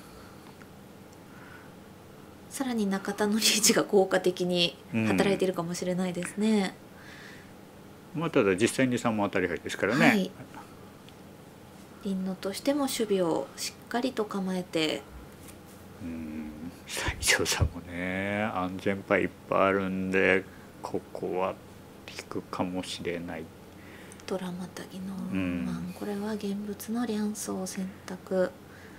さらに中田のリーチが効果的に働いているかもしれないですね。 うん、まあただ実際にさんまん当たり牌ですからね。はい、 林野としても守備をしっかりと構えて。 うん西条さんもね安全牌いっぱいあるんでここは引くかもしれない。 ドラマたぎのローマン、うん、これは現物のリャンソーを選択。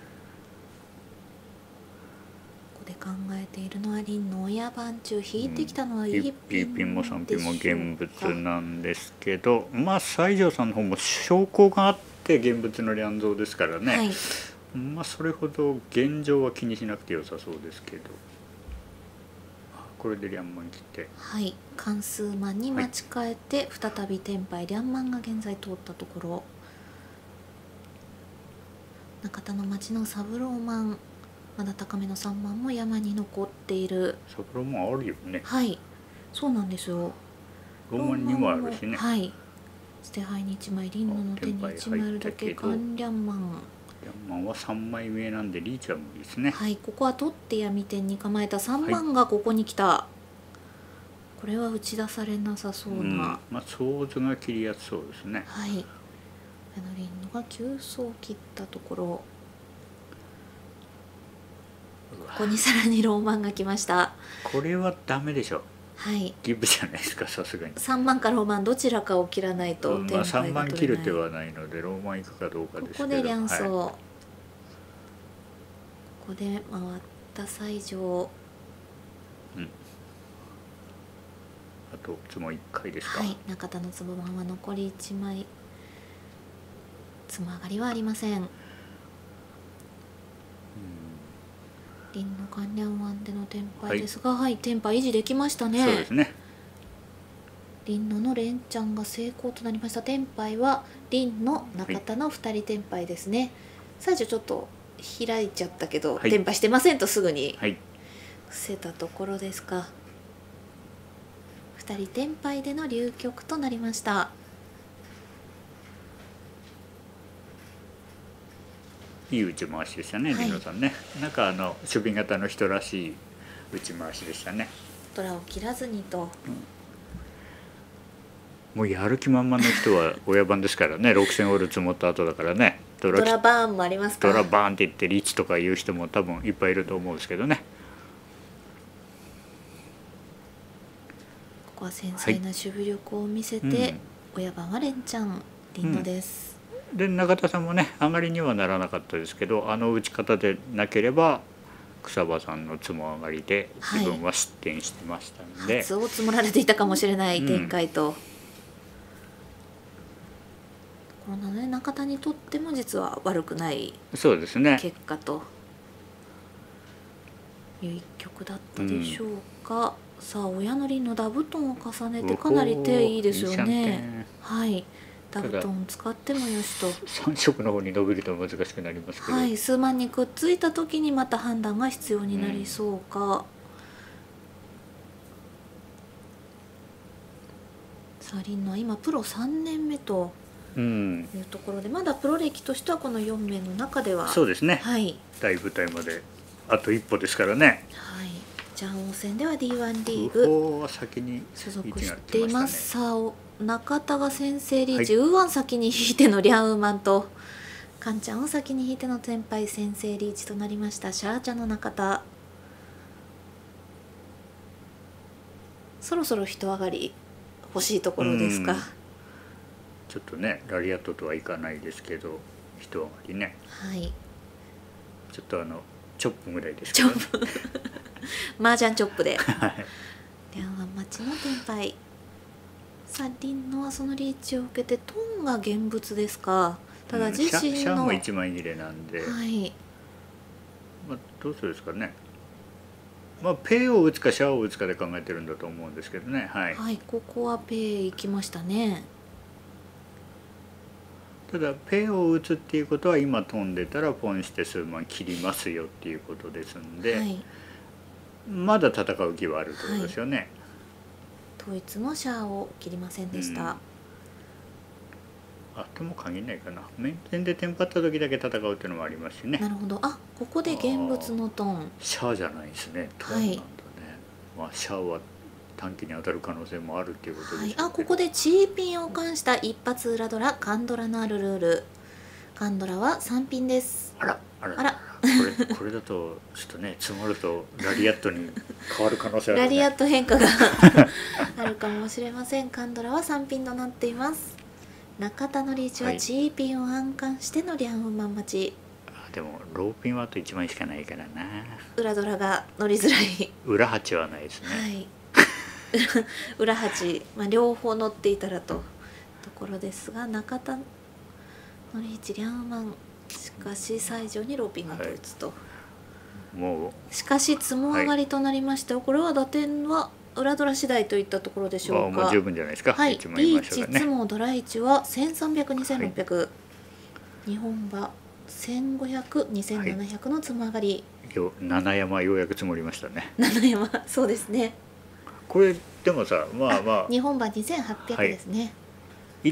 ここで考えているのは林の親番中引いてきたのはいいピン、うん、ピンもさんピンも現物なんですけど、まあ西条さんの方も証拠があって現物のリャンゾーですからね、はい、まあそれほど現状は気にしなくて良さそうですけど、これでリャンマン切って、 はい、関数マンに待ち替えて、はい、再びテンパイリャンマンが現在通ったところ、中田の町のサブローマン、まだ高めのさんまんも山に残っている。 サブローマンあるよね。 はい、そうなんですよ。 ローマンにもあるしね。 はい。捨て牌にいちまい、リンノの手にいちまいあるだけ、カンリャンマン。 リャンマンはさんまいめなんでリーチは無理ですね。 はい、ここは取って闇点に構えたさんまんがここに来た。はい、これは打ち出されなさそうな。うん、 まあソーズが切りやすそうですね。 はい。あのリンノがきゅう層を切ったところ、ここにさらにローマンが来ました。 これはダメでしょ。 はい、 ギブじゃないですか、さすがに。 さんまんかローマンどちらかを切らないとテンパイが取れない。まあさんまん切る手はないのでローマンいくかどうかですけど。 ここでリャンソー、はい、ここで回った西条。 うん。あとつもいっかいですか。 はい、中田のつぼまんは残りいちまい。つも上がりはありません。林の関連湾でのテンパイですが、はい、はい、テンパイ維持できましたね。 そうですね。 林野の連チャンが成功となりました。テンパイは林の中田のふたりテンパイですね。最初ちょっと開いちゃったけど、はい、テンパイしてませんとすぐに伏せたところですか。ふたりテンパイでの流局となりました。 いい打ち回しでしたね、リノさんね。なんかあの守備型の人らしい打ち回しでしたね。 ドラを切らずにと、うん、 もうやる気満々の人は親番ですからね。ろくせんオール積もった後だからね。 ドラ, ドラバーンもありますか。 ドラバーンって言ってリーチとか言う人も多分いっぱいいると思うんですけどね。 ここは繊細な守備力を見せて、はい、うん、親番はレンチャンリンノです。 うん、で中田さんもね上がりにはならなかったですけど、あの打ち方でなければ草場さんのつも上がりで自分は失点してましたので、はい、 初を積もられていたかもしれない展開と、うん、このね中田にとっても実は悪くないそうですね結果という一局だったでしょうか。うん、さあ親のりのダブトンを重ねてかなり手いいですよね。はい、ダブトン使ってもよしと。 さん色の方に伸びると難しくなりますけど、 はい、数万にくっついた時にまた判断が必要になりそうか。うん、さあリンのは今プロさんねんめというところで、うん、まだプロ歴としてはこのよんめいの中ではそうですね、 はい、 大舞台まであと一歩ですからね。 はい、ジャン王戦では ディーワン リーグ先に所属しています。さあ中田が先制リーチ、はい、ウーワン先に引いてのリャンウーマンとカンちゃんを先に引いての先輩先制リーチとなりましたシャーチャの中田。そろそろ人上がり欲しいところですか。 ちょっとねラリアットとはいかないですけど人上がりね。 はい、 ちょっとあのチョップぐらいですけど、ね、 チョップ麻雀チョップでリャンワン待ちの天敗。さあリンノはそのリーチを受けてトンが現物ですか。ただ自身の、うん、 シャンもいちまい切れなんで、 はい、 まあ、どうするですかね。まあペイを打つかシャアを打つかで考えてるんだと思うんですけどね。はい、 はい、ここはペイ行きましたね。 ただペイを打つっていうことは今飛んでたらポンして数万切りますよっていうことですんで、はい、 まだ戦う気はあるってことですよね、はい、 統一のシャアを切りませんでした、うん、 あっても限らないかな。面前でテンパった時だけ戦うっていうのもありますしね。 なるほど。あ、ここで現物のトーン、 シャアじゃないですね、トーンなんだね、はい、まあシャアは短期に当たる可能性もあるっていうことですね、 はい、あ、ここでチーピンを冠した一発裏ドラカンドラのあるルール。カンドラはさんピンです。 あらあらあら、これこれだとちょっとね積もるとラリアットに変わる可能性ある、ね、 ラリアット変化があるかもしれません。カンドラはさんピンとなっています。中田のリーチはチーピンを暗冠してのリャンウマン待ち、 はい、でもローピンはあといちまいしかないからな。 裏ドラが乗りづらい。 裏八はないですね、 はい、裏八、まあ、両方乗っていたらとところですが、中田のリーチリャンウマン、しかし最上にローピンが統一と、はい、もうしかしつも上がりとなりました、はい、これは打点は裏ドラ次第といったところでしょうか。 もう十分じゃないですか。 はい、リーチつもドラいちはせんさんびゃく、にせんろっぴゃく、はい、日本馬せんごひゃく、にせんななひゃくのつも上がり、 はい、七山ようやく積もりましたね。 七山、そうですね。 これでもさ、まあまあ日本馬にせんはっぴゃくですね、はい、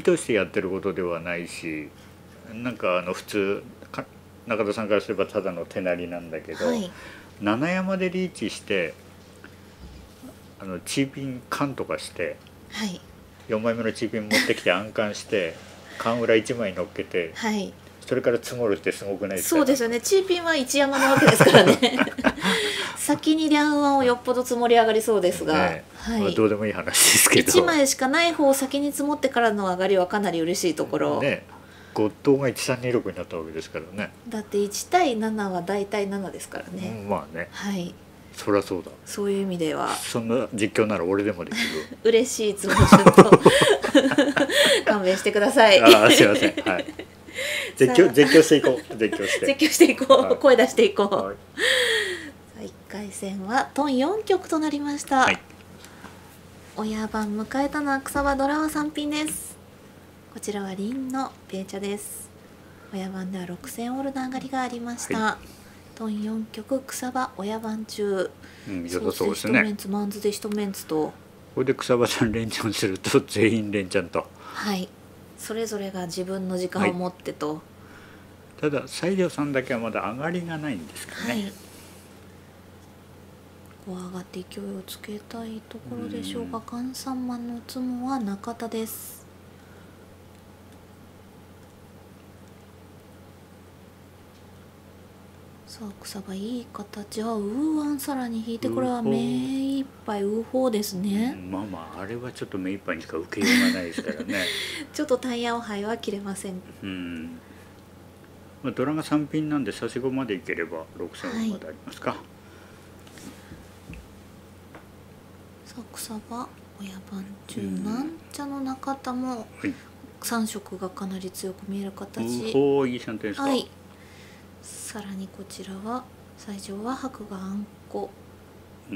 意図してやってることではないし、なんかあの普通中田さんからすればただの手なりなんだけど、はい、七山でリーチしてあのチーピン缶とかして、はい、よんまいめのチーピン持ってきて暗冠して缶裏いちまい乗っけて、はい、それから積もるってすごくないですか。 そうですよね。チーピンは一山なわけですからね先にリャンワンをよっぽど積もり上がりそうですが、ね、 はい、まあ、どうでもいい話ですけど、 いちまいしかない方を先に積もってからの上がりはかなり嬉しいところ、 ね、ゴッドがいちさんにろくになったわけですからね。 だっていち対ななは大体ななですからね、 うん、まあね、 はい、 そりゃそうだ。 そういう意味ではそんな実況なら俺でもできる嬉しいつもりちょっと勘弁してください。 ああ、すいません、はい、絶叫絶叫していこう絶叫して絶叫していこう、はい、声出していこう、はい、さあいっかい戦はトンよん局となりました、はい、親番迎えたのは草場ドラはさんピンです。こちらはリンのペーチャです。親番ではろくせんオールの上がりがありました、はい、トンよん局草場親番中、 うん、良さそうですね。 一メンツマンズで一メンツと、 これで草場さん連チャンすると全員連チャンと、 はい、それぞれが自分の時間を持ってと、はい、 ただ西条さんだけはまだ上がりがないんですかね、はい、 こう上がって勢いをつけたいところでしょうか。関三万のつもは中田です。さあ草場いい形はウーワンさらに引いて、これは目いっぱいウーフォーですね、 うん、まあまああれはちょっと目いっぱいにしか受けようがないですからねちょっとタイヤをハイは切れません、 うん、まあ、ドラがさんピンなんで差し子までいければろくせんまでありますか、はい、 さあ草場親番中、うん、なんちゃの中田もさん色がかなり強く見える形、 ウーフォーいいさんてんですか、はい、 さらにこちらは最上は白があんこ、 うん、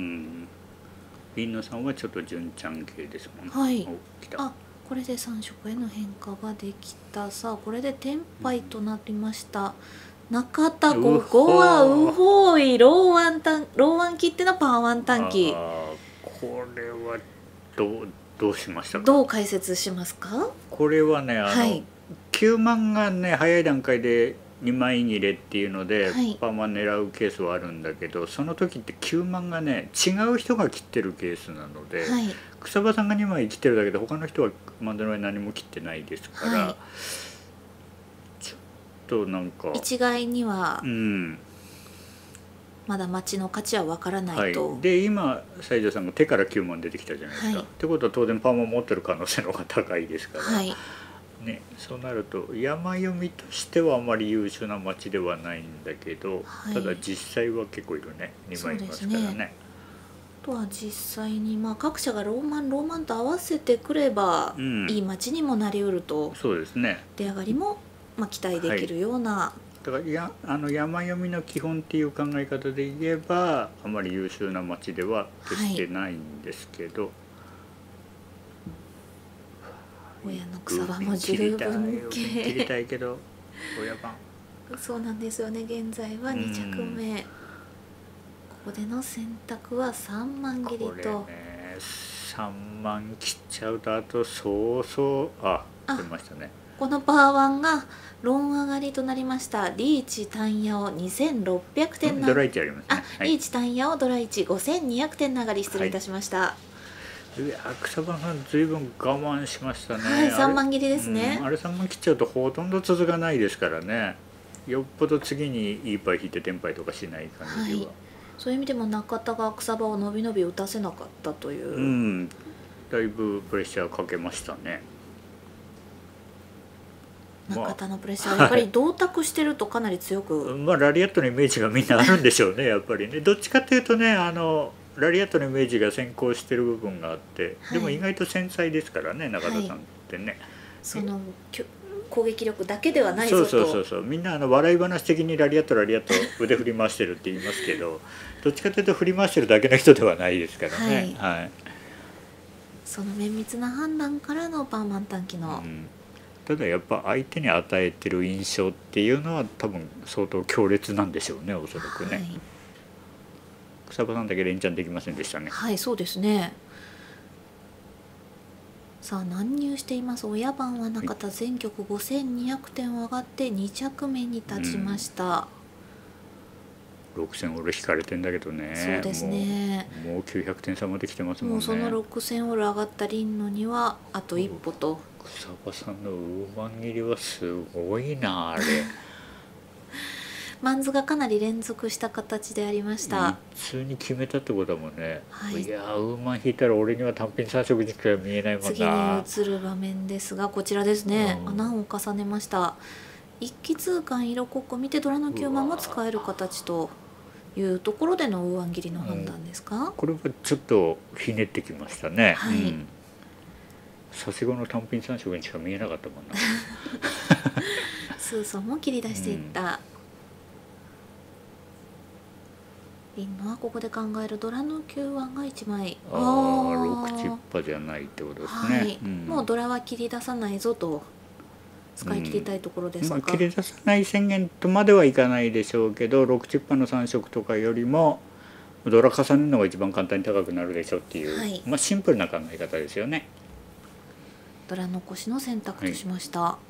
リンナさんはちょっと純ちゃん系ですもんね。 はい、あ、これでさん色への変化ができた。さあこれでテンパイとなりました、うん、中田ここはウホイローワンタンローワン切ってのパーワン短期、 あ、これはどうどうしましたか。 どう解説しますか。 これはね、あの、はい、きゅうまんがね早い段階でにまい切れっていうので、はい、パーマン狙うケースはあるんだけど、その時ってきゅうまんがね違う人が切ってるケースなので、はい、草場さんがにまい切ってるだけで他の人はまだ何も切ってないですから、はい、ちょっとなんか一概には、うん、まだ町の価値は分からないと、 はい、で今西条さんが手からきゅうまん出てきたじゃないですか、はい、ってことは当然パーマン持ってる可能性の方が高いですから、はいね、そうなると山読みとしてはあまり優秀な町ではないんだけど、はい、ただ実際は結構いるね、にまいいますからね。ね、 あとは実際にまあ各社がローマンローマンと合わせてくれば、うん、いい町にもなりうると、 そうですね、 出上がりもまあ期待できるような、はい、 だからやあの山読みの基本っていう考え方で言えばあまり優秀な町では決してないんですけど、はい、 親の草場も十分系切りたいけど親番そうなんですよね。現在はに着目、うん、ここでの選択はさんまん切りと、 ね、さんまん切っちゃうとあとそうそうあ出ましたね。 このパーワンがロン上がりとなりました。リーチ単ヤオにせんろっぴゃくてんなドラいちありますね。 あ、はい、リーチ単ヤオドラいちごせんにひゃくてん上がり失礼いたしました。はい、 いや草場さんずいぶん我慢しましたね。 はい、さんまん切りですね。 うん、あれさんまん切っちゃうとほとんど続かないですからね。よっぽど次にいいパイ引いてテンパイとかしない感じは、はい、 そういう意味でも中田が草場を伸び伸び打たせなかったという、 うん、だいぶプレッシャーかけましたね。 中田のプレッシャーはやっぱり同卓してるとかなり強く、 まあ、まあラリアットのイメージがみんなあるんでしょうねやっぱりね。どっちかっていうとね、あのラリアットのイメージが先行してる部分があって、はい、でも意外と繊細ですからね中田さんってね、はい、 その攻撃力だけではないぞと。 そうそうそうそう、みんなあの笑い話的にラリアットラリアット腕振り回してるって言いますけどどっちかというと振り回してるだけの人ではないですからね。はい、はい、 その綿密な判断からのパーマン短期の、うん、 ただやっぱ相手に与えてる印象っていうのは多分相当強烈なんでしょうね、おそらくね。はい、草場さんだけ連チャンできませんでしたね。 はい、そうですね。さあ乱入しています親番は中田、全局ごせんにひゃくてん上がってに着目に立ちました。 うん、ろくせんオール引かれてんだけどね。 そうですね。 もう、もうきゅうひゃくてん差まで来てますもんね。 もうそのろくせんオール上がったリンノにはあと一歩と。 草場さんのウーマン切りはすごいなあれ。 マンズがかなり連続した形でありました。 普通に決めたってことだもんね。はい、いやーウーマン引いたら俺には単品さん色にしか見えないもんな。 次に移る場面ですがこちらですね、うん、穴を重ねました。一気通貫色コッコ見てドラのきゅうまんも使える形というところでのウーワン切りの判断ですか、うん、 これはちょっとひねってきましたね。はい、うん、差し子の単品さん色にしか見えなかったもんな。 スーソンも切り出していった、うん、リンノはここで考えるドラのきゅうわんがいちまい。 ああろくチッパじゃないってことですね。はい、 うん、もうドラは切り出さないぞと使い切りたいところですか、 うんまあ、切り出さない宣言とまではいかないでしょうけどろくチッパのさん色とかよりもドラ重ねるのが一番簡単に高くなるでしょうっていう、はい、まあ、シンプルな考え方ですよね。 ドラ残しの選択としました。はい、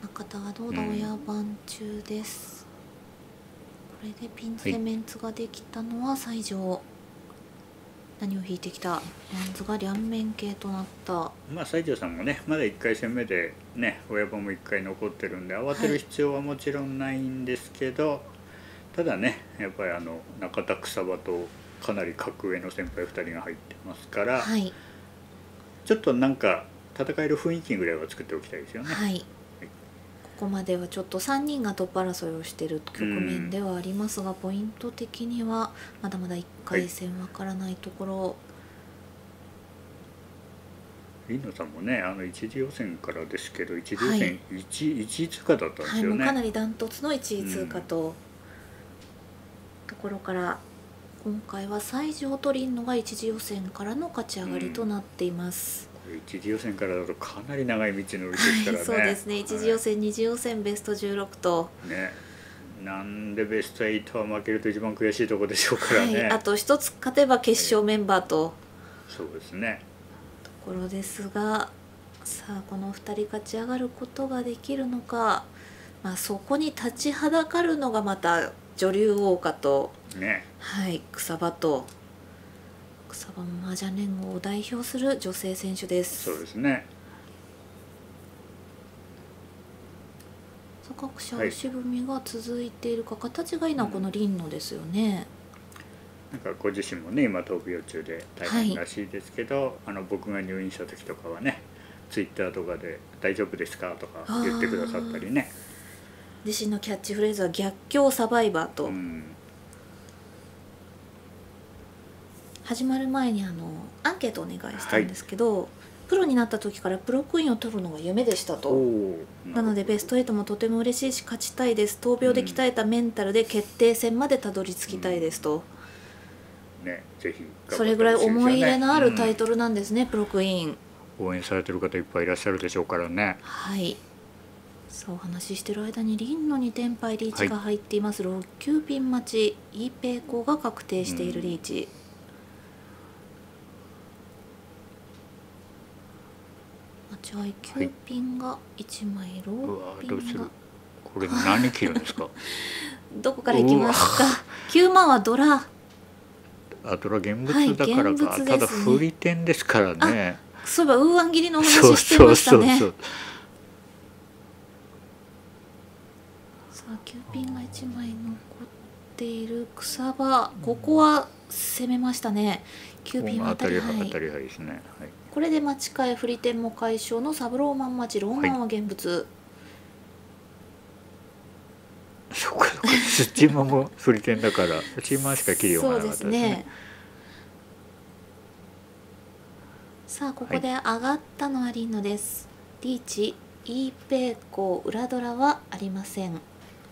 中田はどうだ、うん、親番中です。これでピンズでメンツができたのは西条、はい、何を引いてきた。マンズが両面形となった。 まあ西条さんもねまだいっかい戦目でね親番もいっかい残ってるんで慌てる必要はもちろんないんですけど、はい、ただねやっぱりあの中田草場とかなり格上の先輩ふたりが入ってますから、はい、ちょっとなんか戦える雰囲気ぐらいは作っておきたいですよね。 はい、ここまではちょっとさんにんがトップ争いをしている局面ではありますが、うん、ポイント的にはまだまだいっかい戦わからないところ。 リンノさんもねあの一次予選からですけど一次予選 1,、はい、いちい通過だったんですよね。はい、もうかなりダントツのいちい通過と、うん、ところから今回は西条とリンノが一次予選からの勝ち上がりとなっています。 うん、一次予選からだとかなり長い道のりですからね。はい、 そうですね。一次予選、はい、二次予選ベストじゅうろくと。 ね。なんでベストはちは負けると一番悔しいところでしょうからね。はい、 あと一つ勝てば決勝メンバーと。はい、 そうですね。 ところですが、さあこのふたり勝ち上がることができるのか、まあそこに立ちはだかるのがまた女流王家と、 ね、 はい、草場と。草場も麻雀連合を代表する女性選手です。 そうですね。 各社押し踏みが続いているか、はい、形がいいのはこのリンノですよね。 うん、なんかご自身もね今闘病中で大変らしいですけど、はい、あの僕が入院した時とかはねツイッターとかで「大丈夫ですか?」とか言ってくださったりね。 自身のキャッチフレーズは逆境サバイバーと。うん、始まる前にあのアンケートをお願いしたんですけど、はい、プロになった時からプロクイーンを取るのが夢でしたと。なのでベストエイトもとても嬉しいし勝ちたいです。闘病で鍛えたメンタルで決定戦までたどり着きたいですと。 うん、ね、ぜひ、 それぐらい思い入れのあるタイトルなんですね、うん、プロクイーン。 応援されてる方いっぱいいらっしゃるでしょうからね。 はい。 さあお話ししてる間に輪のにてんパイリーチが入っています、はい、ろっきゅうピン待ち、イーペイコーが確定しているリーチ、うん、待ち合いきゅうピンがいちまい、ろくピンが、うわどうする、 これ何切るんですかどこからいきますかきゅうまんはドラ、 あドラ現物だからか、はい、ね、ただ振り点ですからね。 そういえばウーアン切りのお話してましたね。そうそうそうそう、さあきゅうピンがいちまい残っている草場、ここは攻めましたね。きゅうピンは当たり牌、 当たり牌ですね、はい、 これで待ち替え振り点も解消のサブローマン待ち、ローマンは現物、はい、 そうかそうか、スチーマも振り点だからスチーマしか切りようがなかったですね。そうですね。 さあここで上がったのはリンノです、はい、リーチ、イーペイコー、裏ドラはありません。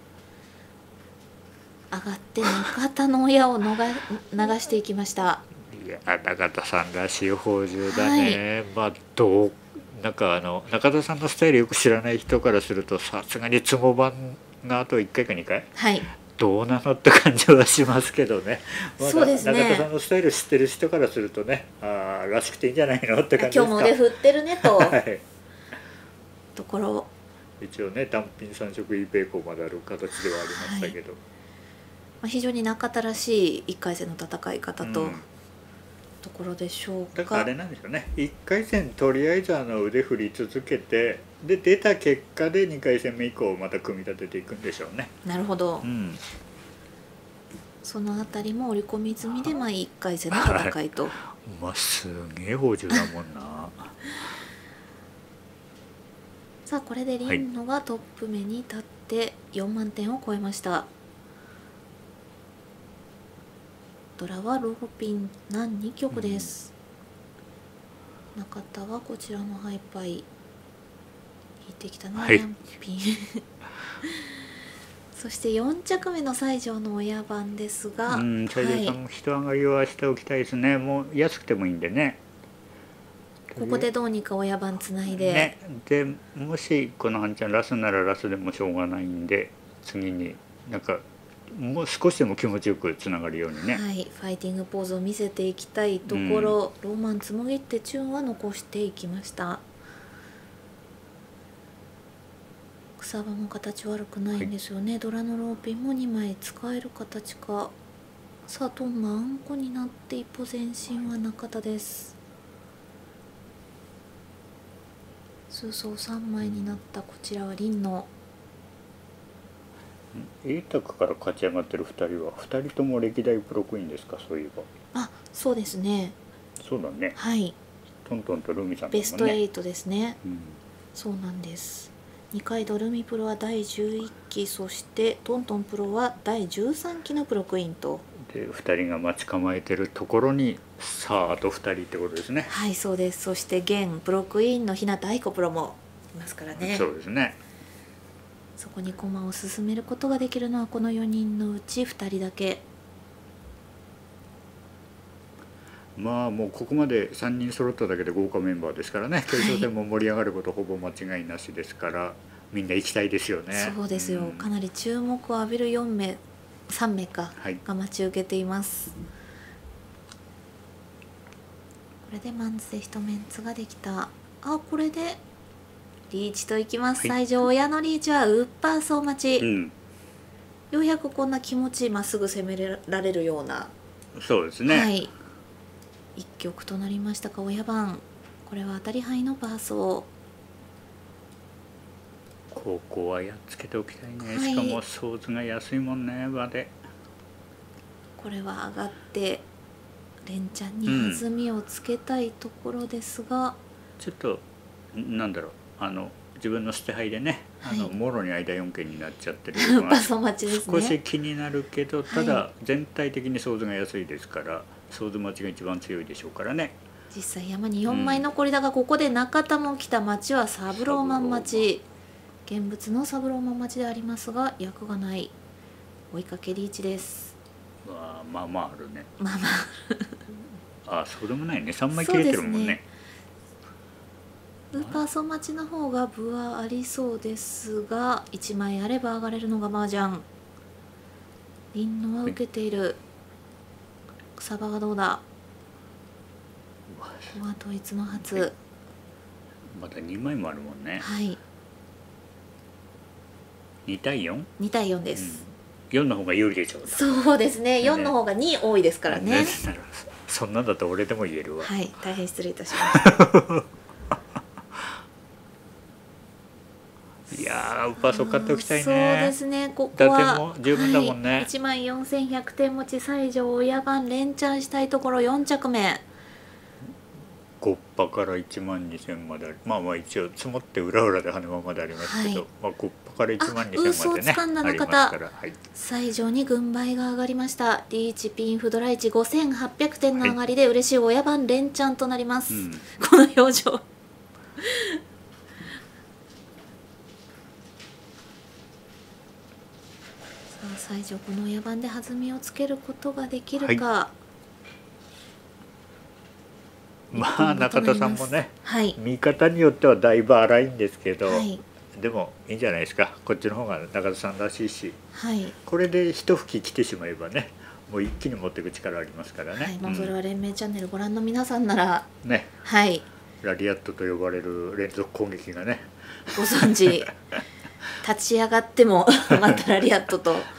上がって中田の親をのが流していきました。 いや中田さんらしい宝珠だね、はい、まあどうなんかあの中田さんのスタイルよく知らない人からするとさすがにつも版があといっかいかにかい、 はい、 どうなのって感じはしますけどね、まあ、 そうですね、 中田さんのスタイル知ってる人からするとね、あらしくていいんじゃないのって感じですか。 今日も腕振ってるねと、 はい、 ところ一応ね単品さん色イーペイコーまである形ではありましたけど、はい、まあ、非常に中田らしいいっかい戦の戦い方と、うん、ところでしょうか。 だからあれなんでしょうね、いっかい戦とりあえずあの腕振り続けて、で出た結果でにかい戦目以降また組み立てていくんでしょうね。 なるほど、 うん、 そのあたりも織り込み済みで、まあ、いっかい戦の戦いと、はい、 まあすげえ宝珠だもんなさあこれでリンノがトップ目に立ってよんまんてんを超えました、はい、ドラはローピン難に局です、うん、中田はこちらのハイパイ引いてきたね、はい、ピンそしてよん着目の西条の親番ですが、 うん、西条さんも一上がりはしておきたいですね、はい、もう安くてもいいんでね、 ここでどうにか親番つないで、 ね、でもしこの半ちゃんラスならラスでもしょうがないんで、次になんかもう少しでも気持ちよくつながるようにね、 はい、ファイティングポーズを見せていきたいところ、うん、ローマンつもぎってチューンは残していきました。草場も形悪くないんですよね、はい、ドラのローピンもにまい使える形か。さあトンマあんこになって一歩前進は中田です。数層さんまいになったこちらはリンノ。 エータクから勝ち上がってるふたりはふたりとも歴代プロクイーンですか、そういえば。 あ、そうですね。 そうだね。 はい。 トントンとルミさん、ね、 ベストエイトですね、 うん、 そうなんです。二階堂ルミプロはだいじゅういっき、そしてトントンプロはだいじゅうさんきのプロクイーンと。 でふたりが待ち構えてるところにさああとふたりってことですね。 はい、そうです。そして現プロクイーンの日向愛子プロもいますからね。 そうですね。 そこに駒を進めることができるのはこのよにんのうちふたりだけ。 まあもうここまでさんにん揃っただけで豪華メンバーですからね、決勝戦も盛り上がることほぼ間違いなしですから、はい、みんな行きたいですよね。 そうですよ、うん、かなり注目を浴びるよんめいさんめいか、はい、が待ち受けています。これでマンズで一メンツができた。あ、これでリーチといきます。最上、はい、親のリーチはウッパーソー待ち、うん、ようやくこんな気持ちまっすぐ攻められるような。 そうですね、 はい、一局となりましたか。親番、これは当たり牌のバーソー。 ここはやっつけておきたいね、はい、しかもソーズが安いもんね、場で。 これは上がって連チャンに弾みをつけたいところですが、うん、 ちょっとなんだろう、あの自分の捨て牌でね、はい、あのもろに間よんけんになっちゃってるのが少し気になるけど、ただ全体的にソーズが安いですから、ソーズ待ちが一番強いでしょうからね。 実際山によんまい残りだが、うん、ここで中田も来た待ちはサブローマン待ち、現物のサブローマン待ちでありますが役がない。追いかけリーチです。 まあまあまああるね。 まあまああ、そうでもないね、さんまい切れてるもんね。 ウーパーソン待ちの方が分はありそうですが、いちまいあれば上がれるのが麻雀。輪のは受けている。草場がどうだ。ここは統一の初。 まだにまいもあるもんね。 はい。 に対よん？ に 対よんです、 うん、よんの方が有利でしょう。 そうですね、よんの方がに多いですからね。ね、 そんなんだと俺でも言えるわ。 はい、大変失礼いたしましたいやー、ウーパーソン買っておきたいね。 そうですね、ここは伊達も十分だもんね、はい、 いちまんよんせんひゃくてん持ち西条親番連チャンしたいところよん着目。 ごっぱからいちまんにせんまであり、まあまあ一応積もって裏裏で羽間までありますけど、はい、まあごっぱからいちまんにせんまでねありますから、はい、 西条に軍配が上がりました。リーチピンフドライチごせんはっぴゃくてんの上がりで嬉しい親番連チャンとなります、はい、うん、この表情さあ西条この親番で弾みをつけることができるか、はい、 まあ中田さんもね、 はい、 見方によってはだいぶ荒いんですけど、はい、でもいいんじゃないですか。こっちの方が中田さんらしいし、はい、これで一吹き来てしまえばね、もう一気に持っていく力ありますからね、はい、 もうそれは連盟チャンネルご覧の皆さんなら、 うん、ね、 はい、 ラリアットと呼ばれる連続攻撃がねご存知立ち上がってもまたラリアットと、ね、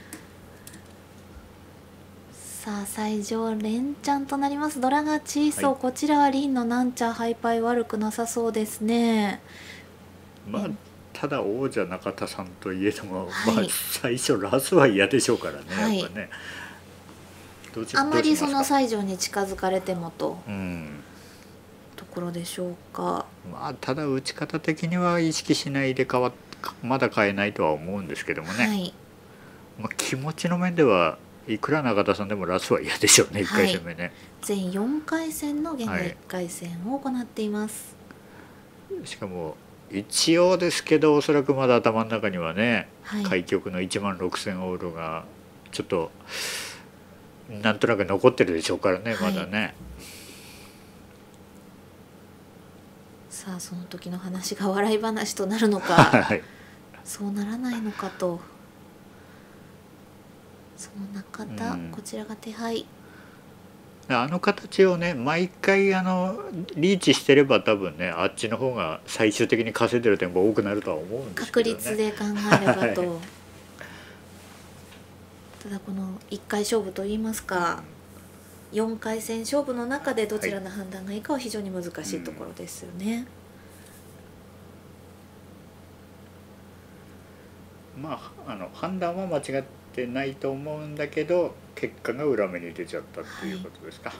さあ西条連チャンとなります。ドラがチーソー、はい、こちらはリンのなんちゃハイパイ悪くなさそうですね。 まあただ王者中田さんといえども、はい、まあ最初ラスは嫌でしょうからね、はい、やっぱね。 あまりその西条に近づかれてもと、うん、ところでしょうか。 まあただ打ち方的には意識しないで変わまだ変えないとは思うんですけどもね、はい、まあ、気持ちの面ではいくら中田さんでもラスは嫌でしょうね、いっかい戦目ね、はい、 全よんかい戦の現在いっかい戦を行っています、 はい、しかも一応ですけどおそらくまだ頭の中にはね、はい、開局のいちまんろくせんオールがちょっとなんとなく残ってるでしょうからね、まだね、はい、 さあその時の話が笑い話となるのか、はい、そうならないのかと。その中田、うん、こちらが手配。 あの形をね毎回あのリーチしてれば多分ねあっちの方が最終的に稼いでる点が多くなるとは思うんですけどね、 確率で考えればと、はい、ただこのいっかい勝負といいますか、うん、よんかい戦勝負の中でどちらの判断がいいかは非常に難しいところですよね、 うん、まああの判断は間違ってないと思うんだけど結果が裏目に出ちゃったっていうことですか、はい、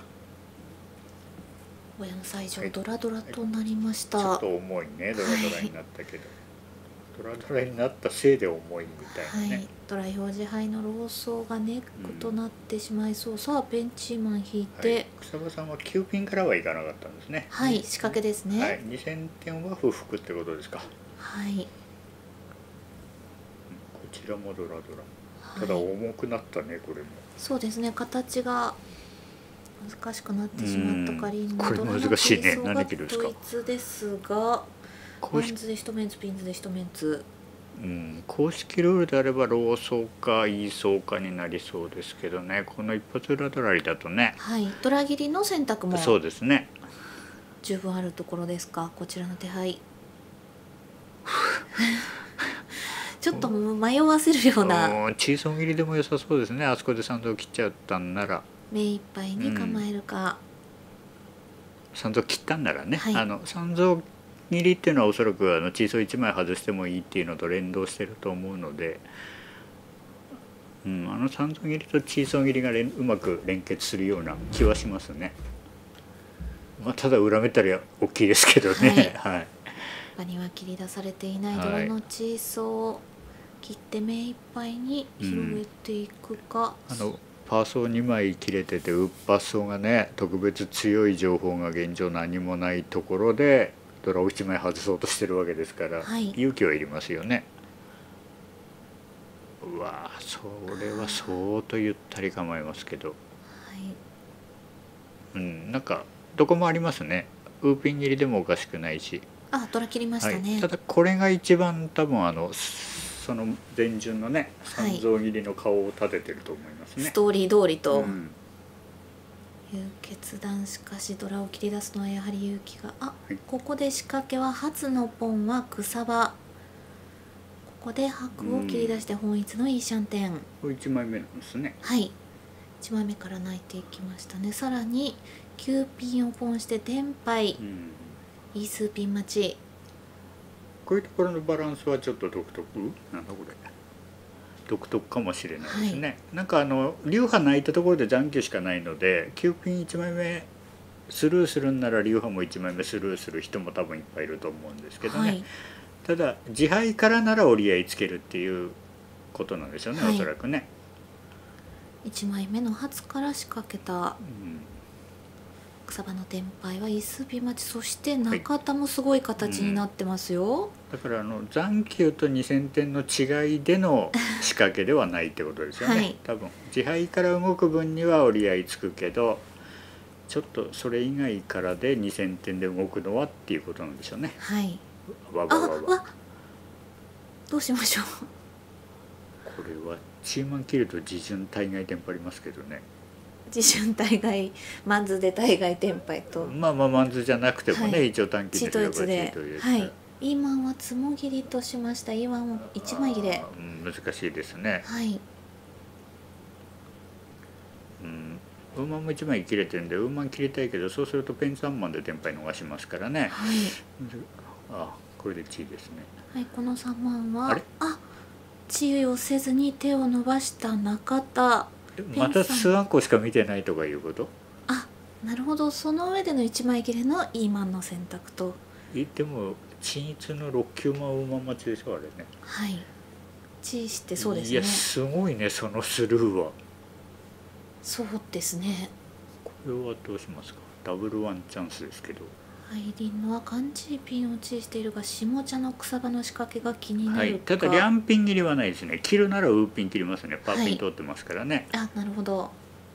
親の西条ドラドラとなりました、はい、 ちょっと重いねドラドラになったけど、はい、ドラドラになったせいで重いみたいなね、はい、 ドラ表示杯のローソーがネックとなってしまいそう、うん、さあベンチマン引いて、はい、 草場さんはきゅうピンからはいかなかったんですね。 はい、仕掛けですね、 はい、にせんてんは不服ってことですか。 はい、こちらもドラドラ、ただ重くなったね、これも。 そうですね、形が難しくなってしまったかりんこれ難しいね。何キロですか。 統一ですが、ワンズで一メンツ、ピンズで一メンツ。 うん、公式ルールであればローソーかイーソーかになりそうですけどね、この一発裏ドラリだとね、 はい、ドラ切りの選択もそうですね、 十分あるところですか。こちらの手配ちょっと迷わせるような、 チーソン切りでも良さそうですね。あそこで三蔵切っちゃったんなら目いっぱいに構えるか、 うん、三蔵切ったんならね、はい、あの三蔵切りっていうのはおそらくあのチーソーいちまい外してもいいっていうのと連動してると思うので、うん、あの三蔵切りとチーソー切りがうまく連結するような気はしますね。まあ、ただ裏めたりは大きいですけどね。はい、はい、 他には切り出されていないドラのチーソー、切って目いっぱいに広げていくか、 うん、あのパーソーにまい切れててウッパッソーがね特別強い情報が現状何もないところでドラをいちまい外そうとしてるわけですから、はい、勇気はいりますよね。うわー、それは相当ゆったり構えますけど、はい、うん、なんかどこもありますね。ウーピン切りでもおかしくないしあ、ドラ切りましたね、 はい、ただこれが一番多分あのその前順のね三蔵切りの顔を立ててると思いますね、 ストーリー通りと、 うん、 いう決断。しかしドラを切り出すのはやはり勇気が、あ、はい、ここで仕掛けは初のポンは草場、ここで白を切り出して本一のいいシャンテン、 これいちまいめなんですね。 はい、いちまいめから泣いていきましたね。さらにきゅうピンをポンして天杯、うん、いい数ピン待ち。 こういうところのバランスはちょっと独特なんだこれ、独特かもしれないですね、はい、なんかあの流派泣いたところで残機しかないのできゅうピンいちまいめスルーするんなら流派もいちまいめスルーする人も多分いっぱいいると思うんですけどね、はい、ただ自敗からなら折り合いつけるっていうことなんでしょうね、はい、おそらくね。 いちまいめの初から仕掛けた、うん、草場の天杯はいい数ピン待ち、そして中田もすごい形になってますよ、はい、うん、 だからあの残球とにせんてんの違いでの仕掛けではないってことですよね、はい、多分自敗から動く分には折り合いつくけどちょっとそれ以外からでにせんてんで動くのはっていうことなんでしょうね。 はい、 わわわわあわどうしましょうこれはチーマン切ると自順対外テンパりますけどね。 自順対外マンズで対外テンパイと、 まあまあマンズじゃなくてもね、はい、一応短期でチートで、はい、イーマンはつも切りとしました。イーマンをいちまい切れ、 うん、難しいですね。 はい、 うん、ウーマンもいちまい切れてるんでウーマン切りたいけどそうするとペンさんマンでテンパイ逃しますからね、 はい、 あこれでチーですね。 はい、このさんまんはあれあチーをせずに手を伸ばした中田、 また数アンコしか見てないとかいうこと？ あ、なるほど。その上でのいちまい切れのイーマンの選択と。 えでも均一のろっきゅうマンウーマン待ちでしょあれね。 はい。チーしてそうですね。 いやすごいねそのスルーは。 そうですね。 これはどうしますか。ダブルワンチャンスですけど。 はい、リンのはカンチーピンをチーしているが下茶の草場の仕掛けが気になるか、はい、 ただリャンピン切りはないですね。切るならウーピン切りますね。パーピン通ってますからね、 はい、あ、なるほど。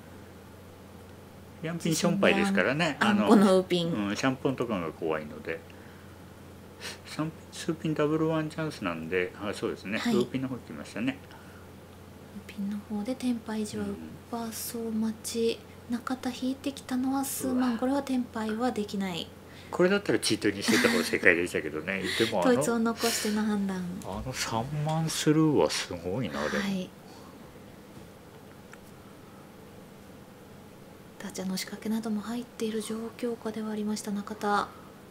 リャンピンションパイですからね。 あのこのウーピン、 うん、シャンポンとかが怖いのでさんピン数ピンダブルワンチャンスなんで、あそうですね、はい、ウーピンの方来ましたね。 ウーピンの方でテンパイ時はウッパーソー待ち、中田引いてきたのは数万、これはテンパイはできない。 これだったらチートにしてた方が正解でしたけどねでもあの統一を残しての判断、 あのさんまんスルーはすごいな。でも、はい、 ダチャの仕掛けなども入っている状況下ではありました中田。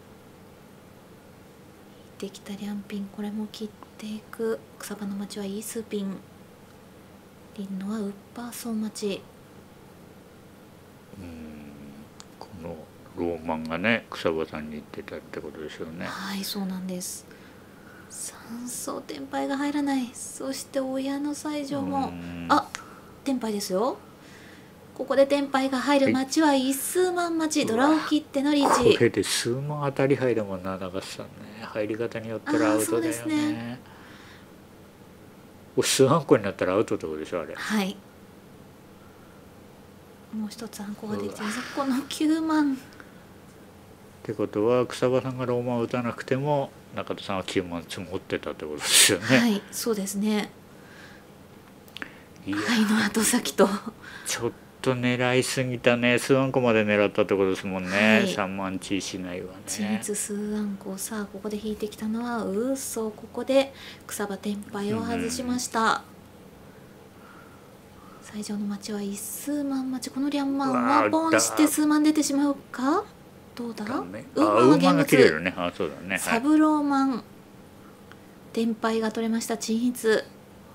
引いてきたリャンピン、これも切っていく。草場の町はイースーピン、リンのはウッパーソー待ち。 うんこのローマンがね草場さんに言ってたってことでしょうね。 はい、そうなんです。三層テンパイが入らない。そして親の西条もあテンパイですよ。ここでテンパイが入る町は一数万待ち、ドラを切ってのリーチ。 これで数万当たり入だもんな長瀬さんね。入り方によったらアウトだよね。数アンコになったらアウトってことでしょあれ。 はい、もう一つアンコができてる。このきゅうまんってことは草場さんがローマンを打たなくても中田さんはきゅうまん積もってたってことですよね。 はい、そうですね。愛の後先とちょっと狙いすぎたね。数アンコまで狙ったってことですもんね、はい、さんまんチーしないわね。 チツ数アンコ。さあここで引いてきたのはウーソー。ここで草場テンパイを外しました、うん、西条の町は一数万待ち。このリャンマンはポンして数万出てしまうか。どうだ。ウーマンが切れるね。あそうだね。 サブローマン、はい、テンパイが取れました。鎮筆。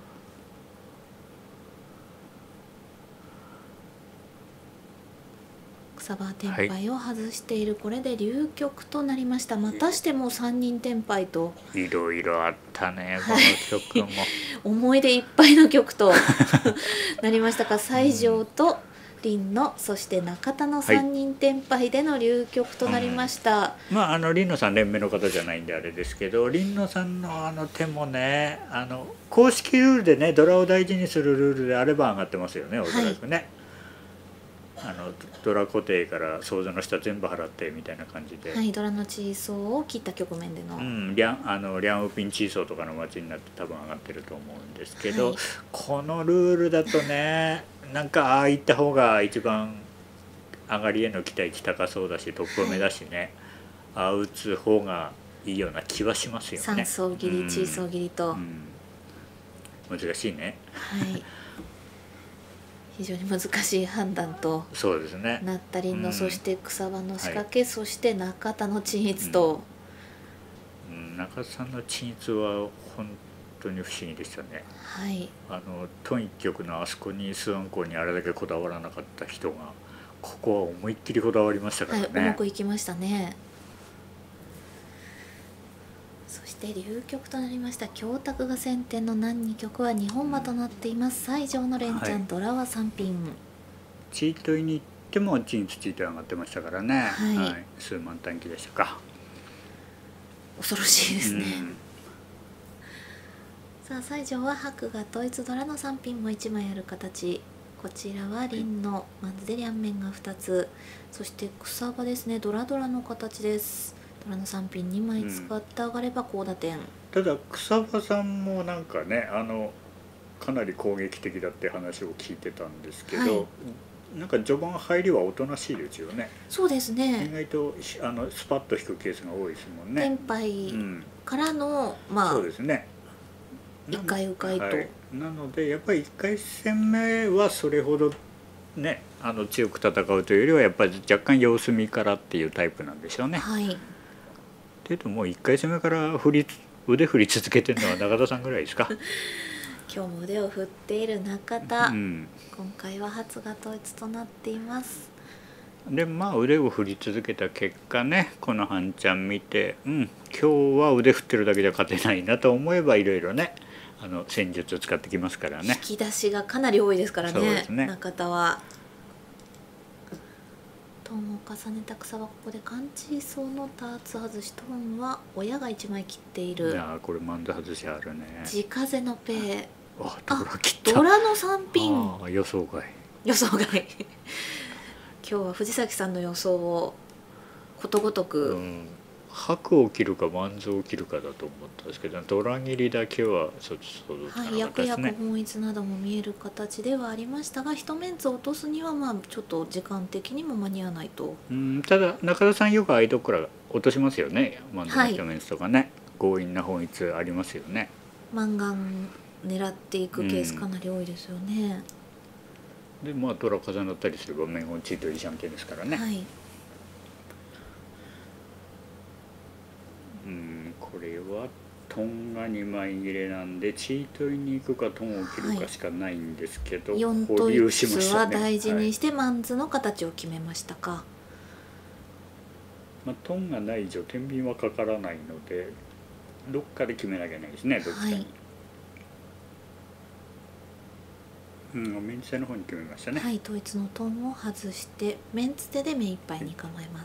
草場テンパイを外している、はい、これで流局となりました。またしてもさんにんテンパイといろいろあったねこの曲も、はい、 思い出いっぱいの曲となりましたか。西条と林野、そして中田のさんにんテンパイでの流局となりました、 はいうん、まああの林野さん連盟の方じゃないんであれですけど、林野さんのあの手もねあの公式ルールでねドラを大事にするルールであれば上がってますよねおそらくね、はい、 あのドラ固定から想像の下全部払ってみたいな感じで、 はい、ドラのチーソーを切った局面での、 うん、リャンあのリャンウピンチーソーとかの街になって多分上がってると思うんですけど、はい、このルールだとねなんかああいった方が一番上がりへの期待値高そうだしトップ目だしね、はい、ああ打つ方がいいような気はしますよね。 さん層切り、うん、チーソー切りと、 うん、難しいね。 はい非常に難しい判断とそうですね。 ナッタリンの、うん、そして草場の仕掛け、はい、そして中田の鎮逸と、 うんうん、中田さんの鎮逸は本当に不思議でしたね。 はい、 あのトン一局のあそこにスワンコにあれだけこだわらなかった人がここは思いっきりこだわりましたからね。 はい、重くいきましたね。そして流局となりました京卓が先手の何二局はにほん馬となっています。西条の連チャン、はい、ドラはさんピン。 チートイに行ってもチンツチートイ上がってましたからね。 はい、はい、 数万短期でしたか。 恐ろしいですね。うん、さあ西条は白が統一ドラのさんピンもいちまいある形。こちらは輪のまずで両面がふたつ、そして草場ですね、ドラドラの形です。ドラのさんピンにまい使って上がれば高打点、うん、 ただ草場さんもなんかねあのかなり攻撃的だって話を聞いてたんですけど、はい、なんか序盤入りはおとなしいですよね。 そうですね、 意外とあのスパッと引くケースが多いですもんね。 テンパイからの、うん、まあそうですねいっかいうかいと、はい、 なのでやっぱりいっかい戦目はそれほどねあの強く戦うというよりはやっぱり若干様子見からっていうタイプなんでしょうね。 はい。 けどもういっかい戦目から振り腕振り続けてるのは中田さんぐらいですか。 今日も腕を振っている中田、うん、今回は初が統一となっています。 でまあ腕を振り続けた結果ねこの半ちゃん見て、うん、今日は腕振ってるだけじゃ勝てないなと思えばいろいろねあの戦術を使ってきますからね。 引き出しがかなり多いですから ね, ね中田は。トーンを重ねた草はここでカンチーソーのターツ外し、トーンは親がいちまい切っている。 いやこれマンズ外しあるね。 地風のペイ、 あドラ切った。 ドラのさんピン。 あ予想外予想外今日は藤崎さんの予想をことごとく、うん、 白を切るかマンズを切るかだと思ったんですけどドラ切りだけはそっちそうはい、役役本一なども見える形ではありましたが一メンツ落とすにはまあちょっと時間的にも間に合わないと。 うんただ中田さんよくアイドックラ落としますよねマンズの一メンツとかね、はい、強引な本一ありますよね。 マンガン狙っていくケースかなり多いですよね。 うん、でまあドラ重なったりすれば面落ちといいシャンケンですからね。 はい、 うんこれはトンがにまい切れなんでチートイに行くかトンを切るかしかないんですけど、はい、 よん統一は大事にしてマンズの形を決めましたか。はいまあ、トンがない以上天秤はかからないのでどっかで決めなきゃいけないですねどっちかに。はいうん、メンツ手の方に決めましたね。 はい、統一のトンを外してメンツ手で目いっぱいに構えます。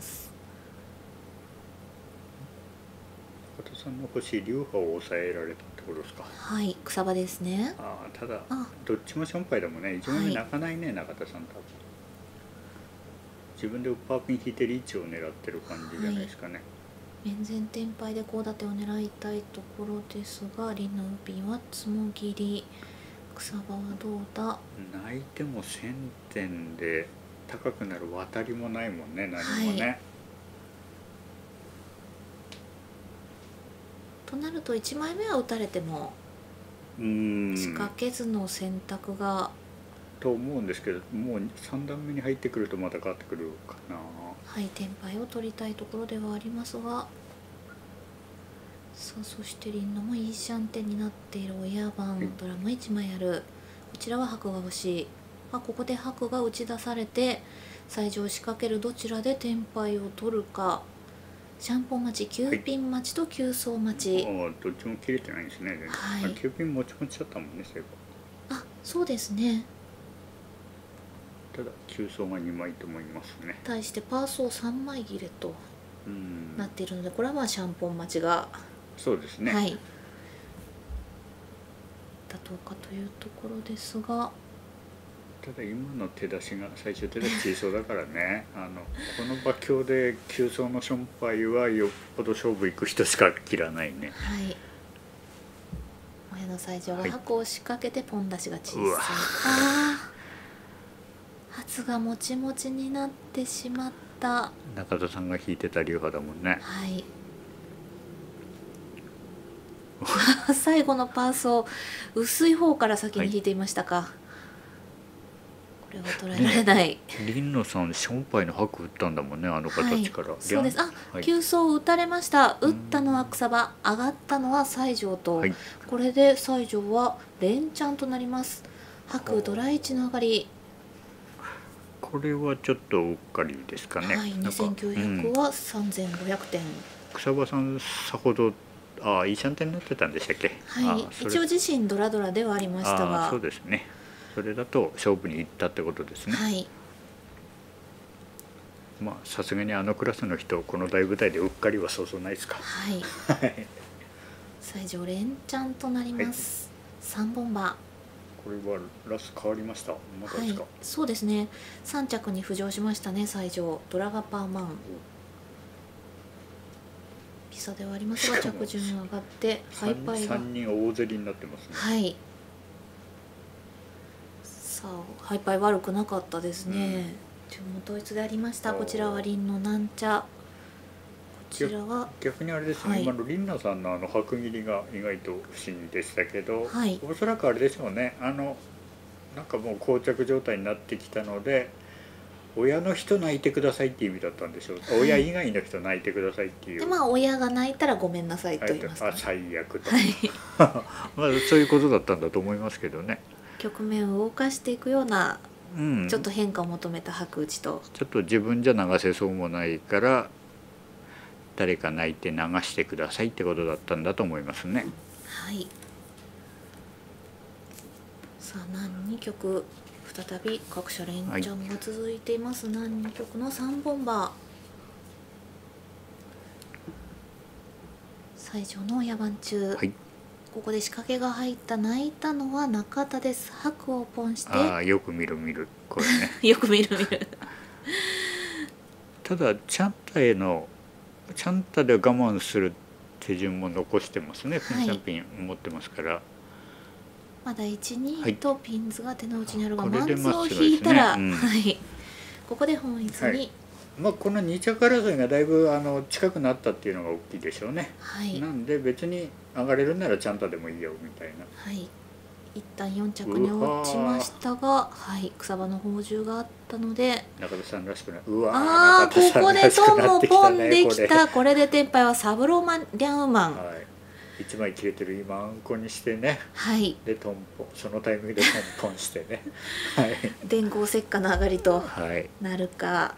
中田さんの欲しい流派を抑えられたってことですか。 はい、草場ですね。 ああただどっちもションパイだもんね。一番目泣かないね、はい、中田さん多分自分でウッパーピン引いてリーチを狙ってる感じじゃないですかね。はい、 面前天敗で高打点を狙いたいところですがリンのウピンはつもぎり。草場はどうだ。 泣いてもせんてんで高くなる渡りもないもんね何もね。はい、 となるといちまいめは打たれても仕掛けずの選択がと思うんですけどもうさん段目に入ってくるとまた変わってくるかな。 はい、テンパイを取りたいところではありますがさあそしてリンノもいいシャンテンになっている親番、はい、ドラもいちまいある。こちらは白が欲しい。あここで白が打ち出されて最上仕掛けるどちらでテンパイを取るか。シャンポン待ちきゅうピン待ちときゅう層待ち、 はい、あどっちも切れてないんですね。はい、きゅうピンもちもちだったもんねそういえば。あそうですね。 ただきゅう層がにまいと思いますね。 対してパー層さんまい切れとなっているのでこれはまあシャンポン待ちがそうですね。 はい。妥当かというところですがただ今の手出しが最初手出し小さそうだからねあのこの馬況で急走のションパイはよっぽど勝負行く人しか切らないね。 はい。親の最上が箱を仕掛けてポン出しが小さい。 うわああ。発がもちもちになってしまった。 中田さんが引いてた流派だもんね。 はい。最後のパースを薄い方から先に引いていましたか。はい、これは捉えられない。 林野さんションパイの白打ったんだもんねあの形から。はい、 そうです。あ、はい、急走打たれました。打ったのは草場、上がったのは西条と、はい、これで西条は連チャンとなります。白ドラいちの上がり。 これはちょっとうっかりですかね。 はい、にせんきゅうひゃくはさんぜんごひゃくてん。 草場さんさほどああいいシャンテンになってたんでしたっけ。 はい、一応自身ドラドラではありましたが。 そうですね。それだと勝負に行ったってことですね。 はい。 まあさすがにあのクラスの人この大舞台でうっかりはそうそうないですか。 はい。西条連チャンとなります。三、はい、本馬。これはラス変わりました。まだですか。はい、 そうですね。三着に浮上しましたね西条。ドラガパーマン。ピサではありますが着順上がってハイパイがさんにん大競りになってますね。 はい。さあハイパイ悪くなかったですね。注文統一でありました。こちらはリンのなんちゃ。こちらは逆にあれですね、はい、今のリンナさんのあの白切りが意外と不思議でしたけど、はい、おそらくあれでしょうね。あのなんかもう膠着状態になってきたので親の人泣いてくださいっていう意味だったんでしょう、はい、親以外の人泣いてくださいっていう。 でまあ親が泣いたらごめんなさいと言いますか、ね、 あ最悪と、はい、まあそういうことだったんだと思いますけどね。 局面を動かしていくような、うん、ちょっと変化を求めた白打ちとちょっと自分じゃ流せそうもないから誰か泣いて流してくださいってことだったんだと思いますね。 はい。さあ何に曲再び各社連チャンが続いています。はい、何に曲のさんぼん馬。西条の親番中。はい、ここで仕掛けが入った泣いたのは中田です。白をポンして。 ああよく見る見るこれね。 よく見る見る。 ただチャンタへのチャンタで我慢する手順も残してますね。ピン三ピン持ってますから、はい、 まだいち、にとピンズが手の内にあるが、マンズを引いたら、うん、はい、ここで本一に、はい、 まあこのに着争いがだいぶあの近くなったっていうのが大きいでしょうね。はい、なんで別に上がれるならチャンタでもいいよみたいな。 はい、一旦よん着に落ちましたが、はい、草場の宝珠があったので中田さんらしくない。うわああここでトンもポンできた。これでテンパイはサブローマンリャンウマン、はい、 いちまい切れてる今あんこにしてね、 はい、 でトンポンそのタイミングでトンポンしてね、はい、 電光石火の上がりとなるか、はい、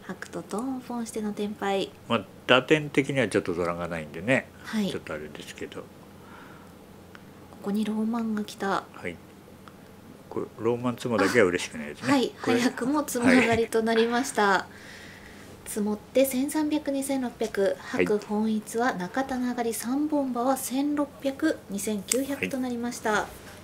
白とトンポンしてのテンパイ、 まあ打点的にはちょっとドラがないんでね、 はい、 ちょっとあれですけどここにローマンが来た。 はい、これローマンツモだけは嬉しくないですね。 はい、早くもツモ上がりとなりました。はい、積もってせんさんびゃく、にせんろっぴゃく、白本一は中田の上がりさんぼん馬はせんろっぴゃく、にせんきゅうひゃくとなりました。はい、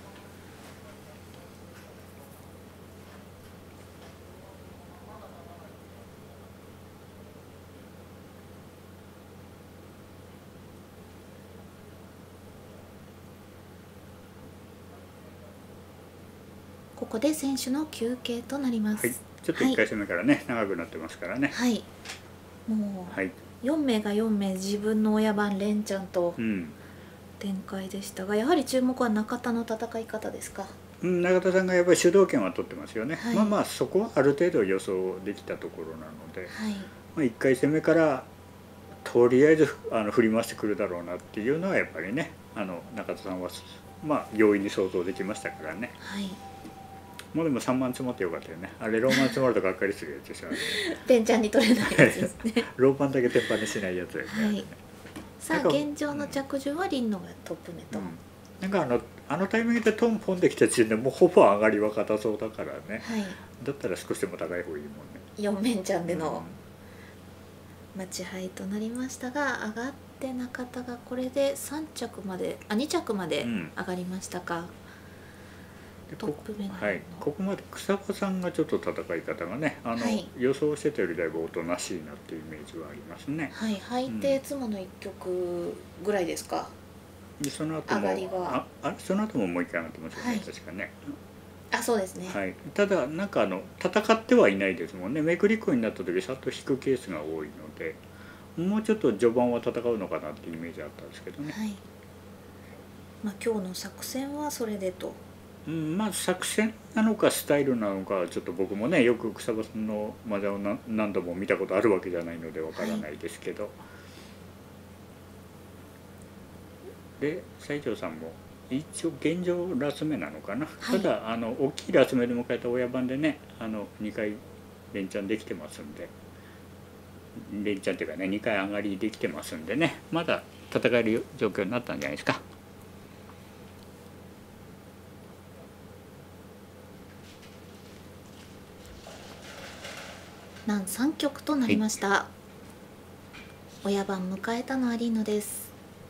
ここで選手の休憩となります。はい、 ちょっといっかい戦目からね、はい、長くなってますからね。 はい。もうよんめいがよんめい自分の親番連チャンと展開でしたが、やはり注目は中田の戦い方ですか。 うん、中田さんがやっぱり主導権は取ってますよね。はい、まあまあそこはある程度予想できたところなので、はい、まあいっかい戦目からとりあえずあの振り回してくるだろうなっていうのはやっぱりね、あの中田さんはまあ容易に想像できましたからね。はい、もうでもさんまん積もってよかったよね。あれローマン積もるとがっかりするやつでしょ。 ペンちゃんに取れないやつですね。 ローパンだけ鉄板にしないやつだよね。はい、 さあ現状の着順はリンノがトップ目と。うん、 なんかあのあのタイミングでトンポンできた時点でもうほぼ上がりは硬そうだからね。はい、だったら少しでも高い方がいいもんね。 よんめんちゃんでの待ち牌となりましたが、上がって中田がこれでさん着まであに着まで上がりましたか。 でトップ目の、 はい、ここまで草場さんがちょっと戦い方がね、あの、はい、予想してたよりだいぶおとなしいなっていうイメージはありますね。 はい、最低つものいっきょくぐらいですか。 でその後もああその後ももう一回上がってますよね、はい、確かね。 あ、そうですね。 はい、ただなんかあの戦ってはいないですもんね。めくりっこになった時さっと引くケースが多いので、もうちょっと序盤は戦うのかなっていうイメージあったんですけどね。はい、 まあ今日の作戦はそれでと。 うん、まあ作戦なのかスタイルなのかちょっと僕もねよく草場さんのマジャを何度も見たことあるわけじゃないのでわからないですけど、はい、で西条さんも一応現状ラス目なのかな、はい、ただあの大きいラス目で迎えた親番でねあのにかい連チャンできてますんで、連チャンっていうかねにかい上がりできてますんでね、まだ戦える状況になったんじゃないですか。 難さん局となりました、はい、親番迎えたのはリーノです。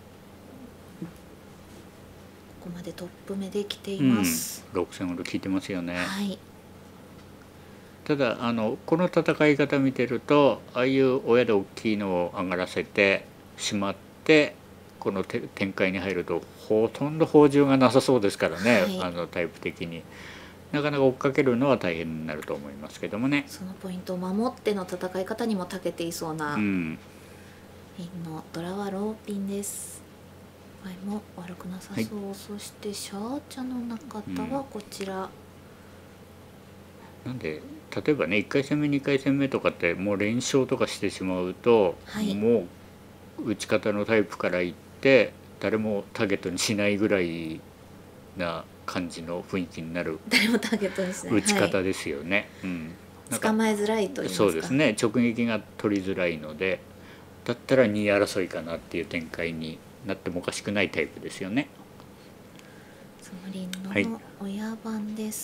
ここまでトップ目で来ています、 うん、ろくせんほど効いてますよね、 はい、 ただあのこの戦い方見てるとああいう親で大きいのを上がらせてしまってこの展開に入るとほとんど放縦がなさそうですからね、はい、あのタイプ的に。なかなか追っかけるのは大変になると思いますけどもね。 そのポイントを守っての戦い方にも長けていそうな、うん、ピンのドラはローピンです。場合も悪くなさそう、はい、そしてシャーチャの中田はこちら、 うん、なんで例えばねいっかい戦目にかい戦目とかってもう連勝とかしてしまうと、はい、もう打ち方のタイプからいって誰もターゲットにしないぐらいな感じの雰囲気になる誰もターゲットにしない打ち方ですよね、はい、うん、 捕まえづらいと言いますか。 そうですね、直撃が取りづらいのでだったらにい争いかなっていう展開になってもおかしくないタイプですよね。 そのリンの親番です、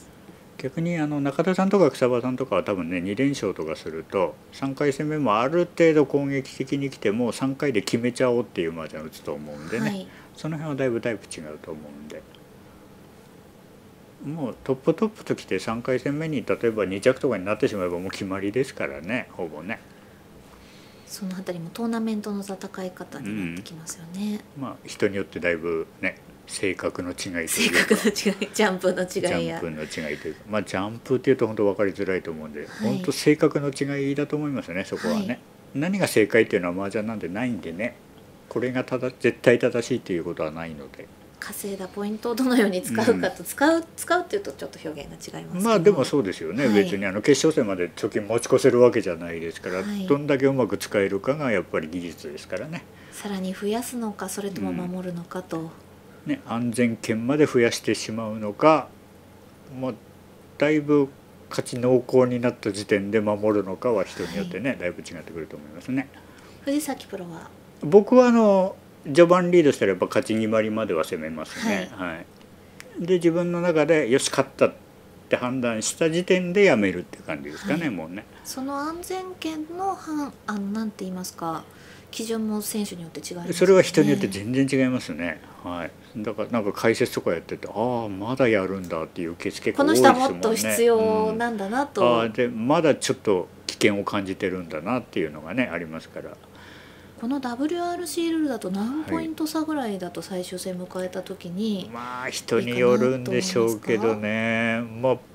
はい、逆にあの中田さんとか草場さんとかは多分ねに連勝とかするとさんかい戦目もある程度攻撃的に来てもさんかいで決めちゃおうっていう麻雀を打つと思うんでね、はい、その辺はだいぶタイプ違うと思うんで。もうトップトップときてさんかい戦目に例えばに着とかになってしまえばもう決まりですからね、ほぼね。 そのあたりもトーナメントの戦い方になってきますよね、 うん、まあ人によってだいぶね性格の違いというか性格の違い、ジャンプの違いやジャンプの違いというか、まあジャンプっていうと本当分かりづらいと思うんで、はい、本当性格の違いだと思いますね、そこはね、はい、何が正解っていうのは麻雀なんてないんでね、これがただ絶対正しいっていうことはないので。 稼いだポイントをどのように使うかと、うん、使う使うっていうとちょっと表現が違いますけど、 まあでもそうですよね、はい、別にあの決勝戦まで貯金持ち越せるわけじゃないですから、はい、どんだけうまく使えるかがやっぱり技術ですからね。 さらに増やすのかそれとも守るのかと、うんね、安全圏まで増やしてしまうのか、もうだいぶ勝ち濃厚になった時点で守るのかは人によってね、はい、だいぶ違ってくると思いますね。 藤崎プロは僕はあの序盤リードしたらやっぱ勝ち決まりまでは攻めますね、はいはい、で自分の中でよし勝ったって判断した時点でやめるっていう感じですかね、はい、もうね。 その安全圏のはんあのなんて言いますか基準も選手によって違いますね。 それは人によって全然違いますね、はい、だからなんか解説とかやっててああまだやるんだっていうケース結構多いですもんね。 この人はもっと必要なんだなと、うん、 あでまだちょっと危険を感じてるんだなっていうのがねありますから。 この ダブリューアールシー ルールだと何ポイント差ぐらいだと最終戦迎えた時に、はい、 まあ人によるんでしょうけどね、まあ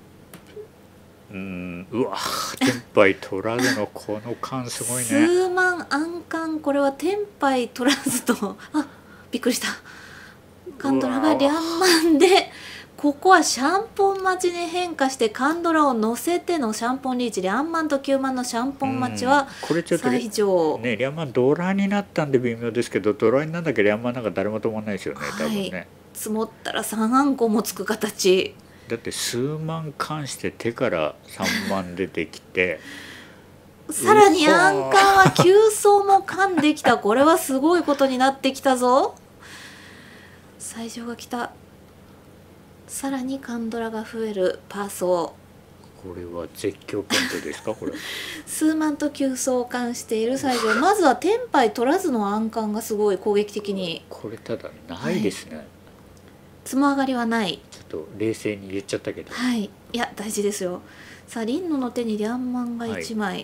うんうわテンパイ取らずのこの感すごいね。 数万暗冠、これはテンパイ取らずとあびっくりした。カンドラがリャンマンでここはシャンポン待ちに変化してカンドラを乗せてのシャンポンリーチ、リャンマンときゅうまんのシャンポン待ちは最上、 ね、リャンマンドラになったんで微妙ですけど、ドラになんだけどリャンマンなんか誰も止まんないですよね、多分ね、はい、 積もったらさんあんこもつく形だって数万関して手からさんまん出てきてさらにアンカーはきゅう層も噛んできた。これはすごいことになってきたぞ。最上が来た。さらにカンドラが増えるパーソー。これは絶叫ポイントですかこれ数万ときゅう層を冠している最上、まずはテンパイ取らずのアンカンがすごい攻撃的に。 これただないですね、はい、 つも上がりはない。 ちょっと冷静に言っちゃったけど、 はい、いや大事ですよ。さあ林野の手にリャンマンがいちまい、はい、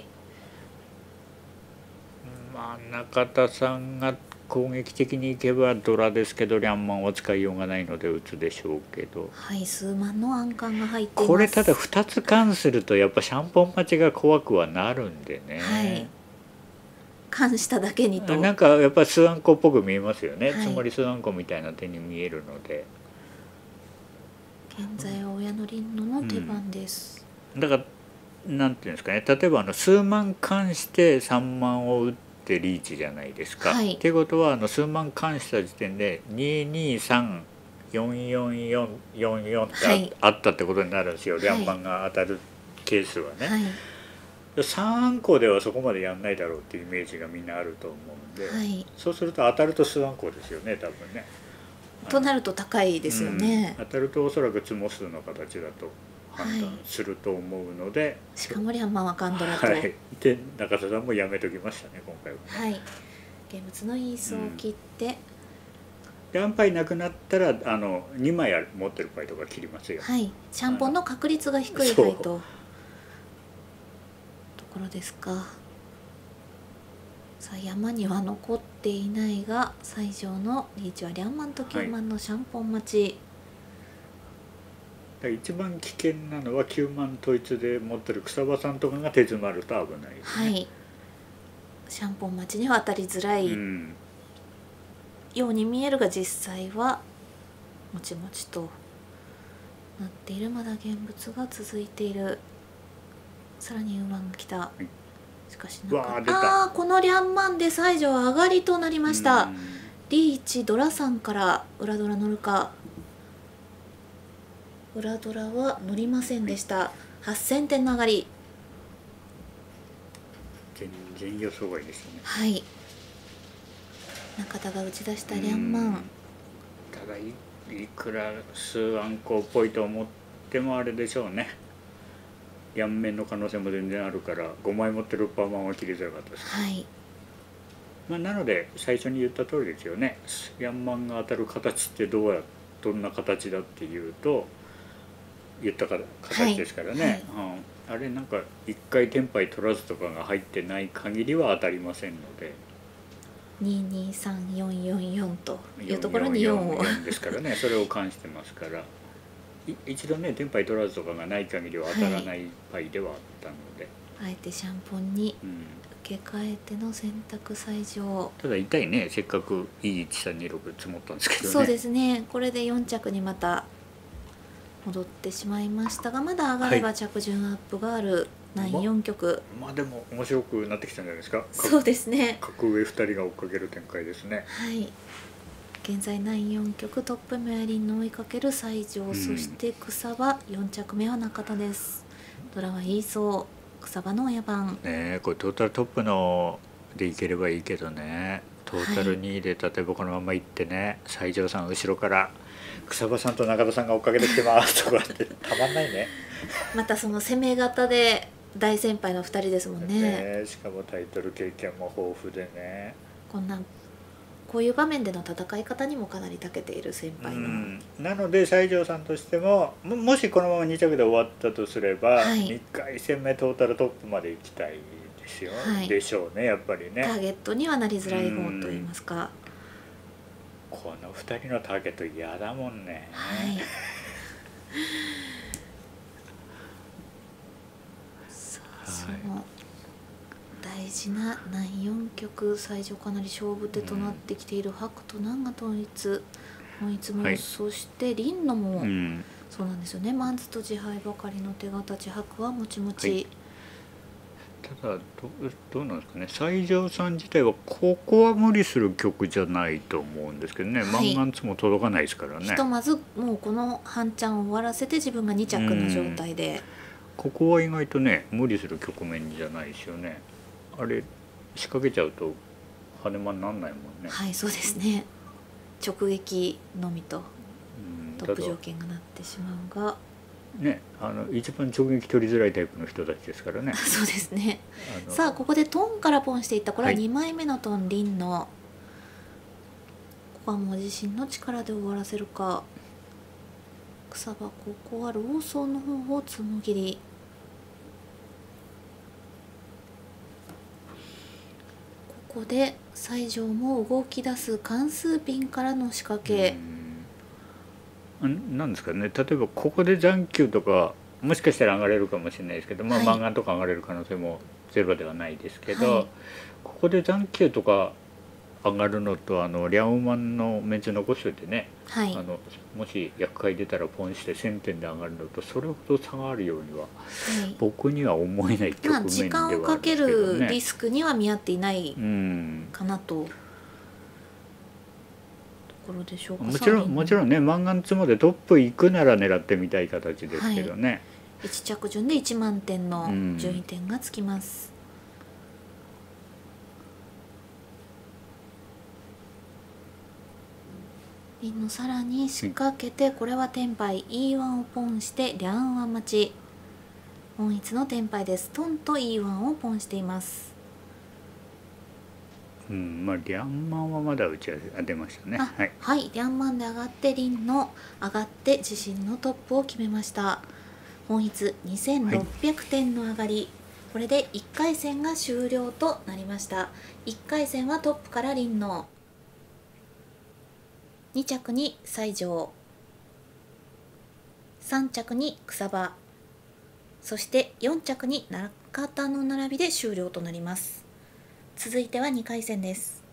まあ中田さんが攻撃的にいけばドラですけど、リャンマンは使いようがないので打つでしょうけど、 はい、数万の暗冠が入っています。 これただふたつ冠するとやっぱシャンポン待ちが怖くはなるんでね、 はい、冠しただけにとなんかやっぱりスアンコっぽく見えますよね、はい、つまりスアンコみたいな手に見えるので、 現在は親の林野の手番です、 うん、だからなんていうんですかね、例えばあの数万冠してさんまんを打ってリーチじゃないですか。と、はい、いうことはあの数万冠した時点でににさんよんよんよんよんよんって あ,、はい、あったってことになるんですよ、リャンマンが当たるケースはね。はい、さんこではそこまでやんないだろうっていうイメージがみんなあると思うんで、はい、そうすると当たると数万個ですよね多分ね。 となると高いですよね、 うん、当たるとおそらくツモ数の形だと判断すると思うので、はい、 しかもリャンマンはカンドラと、はい、 で中田さんもやめときましたね今回は、 ね。はい、現物のイースを切って、うん、 でアンパイなくなったらあのにまい持ってるパイとか切りますよ。 はい、シャンポンの確率が低いパイとところですか。さあ山には残っていないが最上のリーチはリャンマンときゅうまんのシャンポン待ち、 はい、一番危険なのはきゅうまん統一で持ってる草場さんとかが手詰まると危ないですね。はい、 シャンポン待ちには当たりづらい、うん、ように見えるが実際はもちもちとなっている。まだ現物が続いている。さらにウーマンが来た、はい、しかしなんかああこのリャンマンで西条上がりとなりました。リーチドラさんから裏ドラ乗るか。裏ドラは乗りませんでした、はい、はっせんてんの上がり。 全然予想外ですよね。 はい、中田が打ち出したリャンマン、 ただ い, いくら数アンコっぽいと思ってもあれでしょうね、ヤンメンの可能性も全然あるからごまい持ってるパーマンは切りづらかったです。はい、まあ、なので最初に言った通りですよね。ヤンマンが当たる形ってどうやどんな形だっていうと言ったか形ですからね、はいはい、うん、あれなんか一回テンパイ取らずとかが入ってない限りは当たりませんので、 ににさんよんよんよんというところによんをですからね、それを冠してますから一度ねテンパイ取らずとかがない限りは当たらないパイではあったので、 はい、あえてシャンポンに受け替えての選択最上、 ただ痛いね、せっかくいいいちさんにろく積もったんですけどね。 そうですね、これでよん着にまた戻ってしまいましたが、まだ上がれば着順アップがあるナインよん局、 ま、まあでも面白くなってきたんじゃないですか。 そうですね、 格上ふたりが追っかける展開ですね。 はい、現在ナインよん局トップメアリンの追いかける西条、うん、そして草場よん着目は中田です。ドラは言いそう草場の親番ねえ、これトータルトップのでいければいいけどね、トータルにいで例えばこのままいってね、西条さん後ろから草場さんと中田さんが追っかけてきてますとかってたまんないねまたその攻め型で大先輩のふたりですもん ね, ねしかもタイトル経験も豊富でね、 こんなこういう場面での戦い方にもかなり長けている先輩の、うん、 なので西条さんとしても も, もしこのままに着で終わったとすれば、はい、にかい戦目トータルトップまで行きたいですよ、はい、でしょうね、やっぱりね。 ターゲットにはなりづらい方といいますか、 このふたりのターゲット嫌だもんね。はいさあ、その大事なナインよん局最初かなり勝負手となってきている白と南が統一統一も、はい、そして林野も、うん、そうなんですよね、マンズと自敗ばかりの手形、白はもちもち、はい、 ただ ど, どうなんですかね、西条さん自体はここは無理する曲じゃないと思うんですけどね、はい、マンガンツも届かないですからね。 ひとまずもうこの半チャンを終わらせて自分がに着の状態で、うん、 ここは意外とね無理する局面じゃないですよね。あれ仕掛けちゃうと羽間になんないもんね。 はい、そうですね、直撃のみとトップ条件がなってしまうが、 ね、あの一番直撃取りづらいタイプの人たちですからね。 そうですね。さあここでトンからポンしていった、これはにまいめのトン、リンのここはもう自身の力で終わらせるか。 草場、ここはローソンの方をつむぎり。ここで西条も動き出す関数ピンからの仕掛け。 なんですかね、例えばここで残球とかもしかしたら上がれるかもしれないですけど、まあ、はい、マンガンとか上がれる可能性もゼロではないですけど、はい、ここで残球とか上がるのとあのリャオマンのメンツ残しておいてね、はい、あのもし厄介出たらポンしてせんてんで上がるのとそれほど差があるようには、はい、僕には思えない局面ではあるんですけどね。 まあ、時間をかけるリスクには見合っていないかなと。うんでしょうか。 もちろんもちろんね、マンガンツモでトップ行くなら狙ってみたい形ですけどね、はい、 いち着順でいちまんてんの順位点がつきます。リンのさらに仕掛けて、これはテンパイ イーワン をポンしてリャンワン待ち、本一のテンパイです。トンと イーワン をポンしています。 うん、まあリャンマンはまだ打ち合わせ出ましたね。 はい、はい、リャンマンで上がってリンの上がって自身のトップを決めました。本一にせんろっぴゃくてんの上がり、はい、これでいっかい戦が終了となりました。いっかい戦はトップからリンの、に着に西条、さん着に草場、そしてよん着に中田の並びで終了となります。続いてはにかい戦です。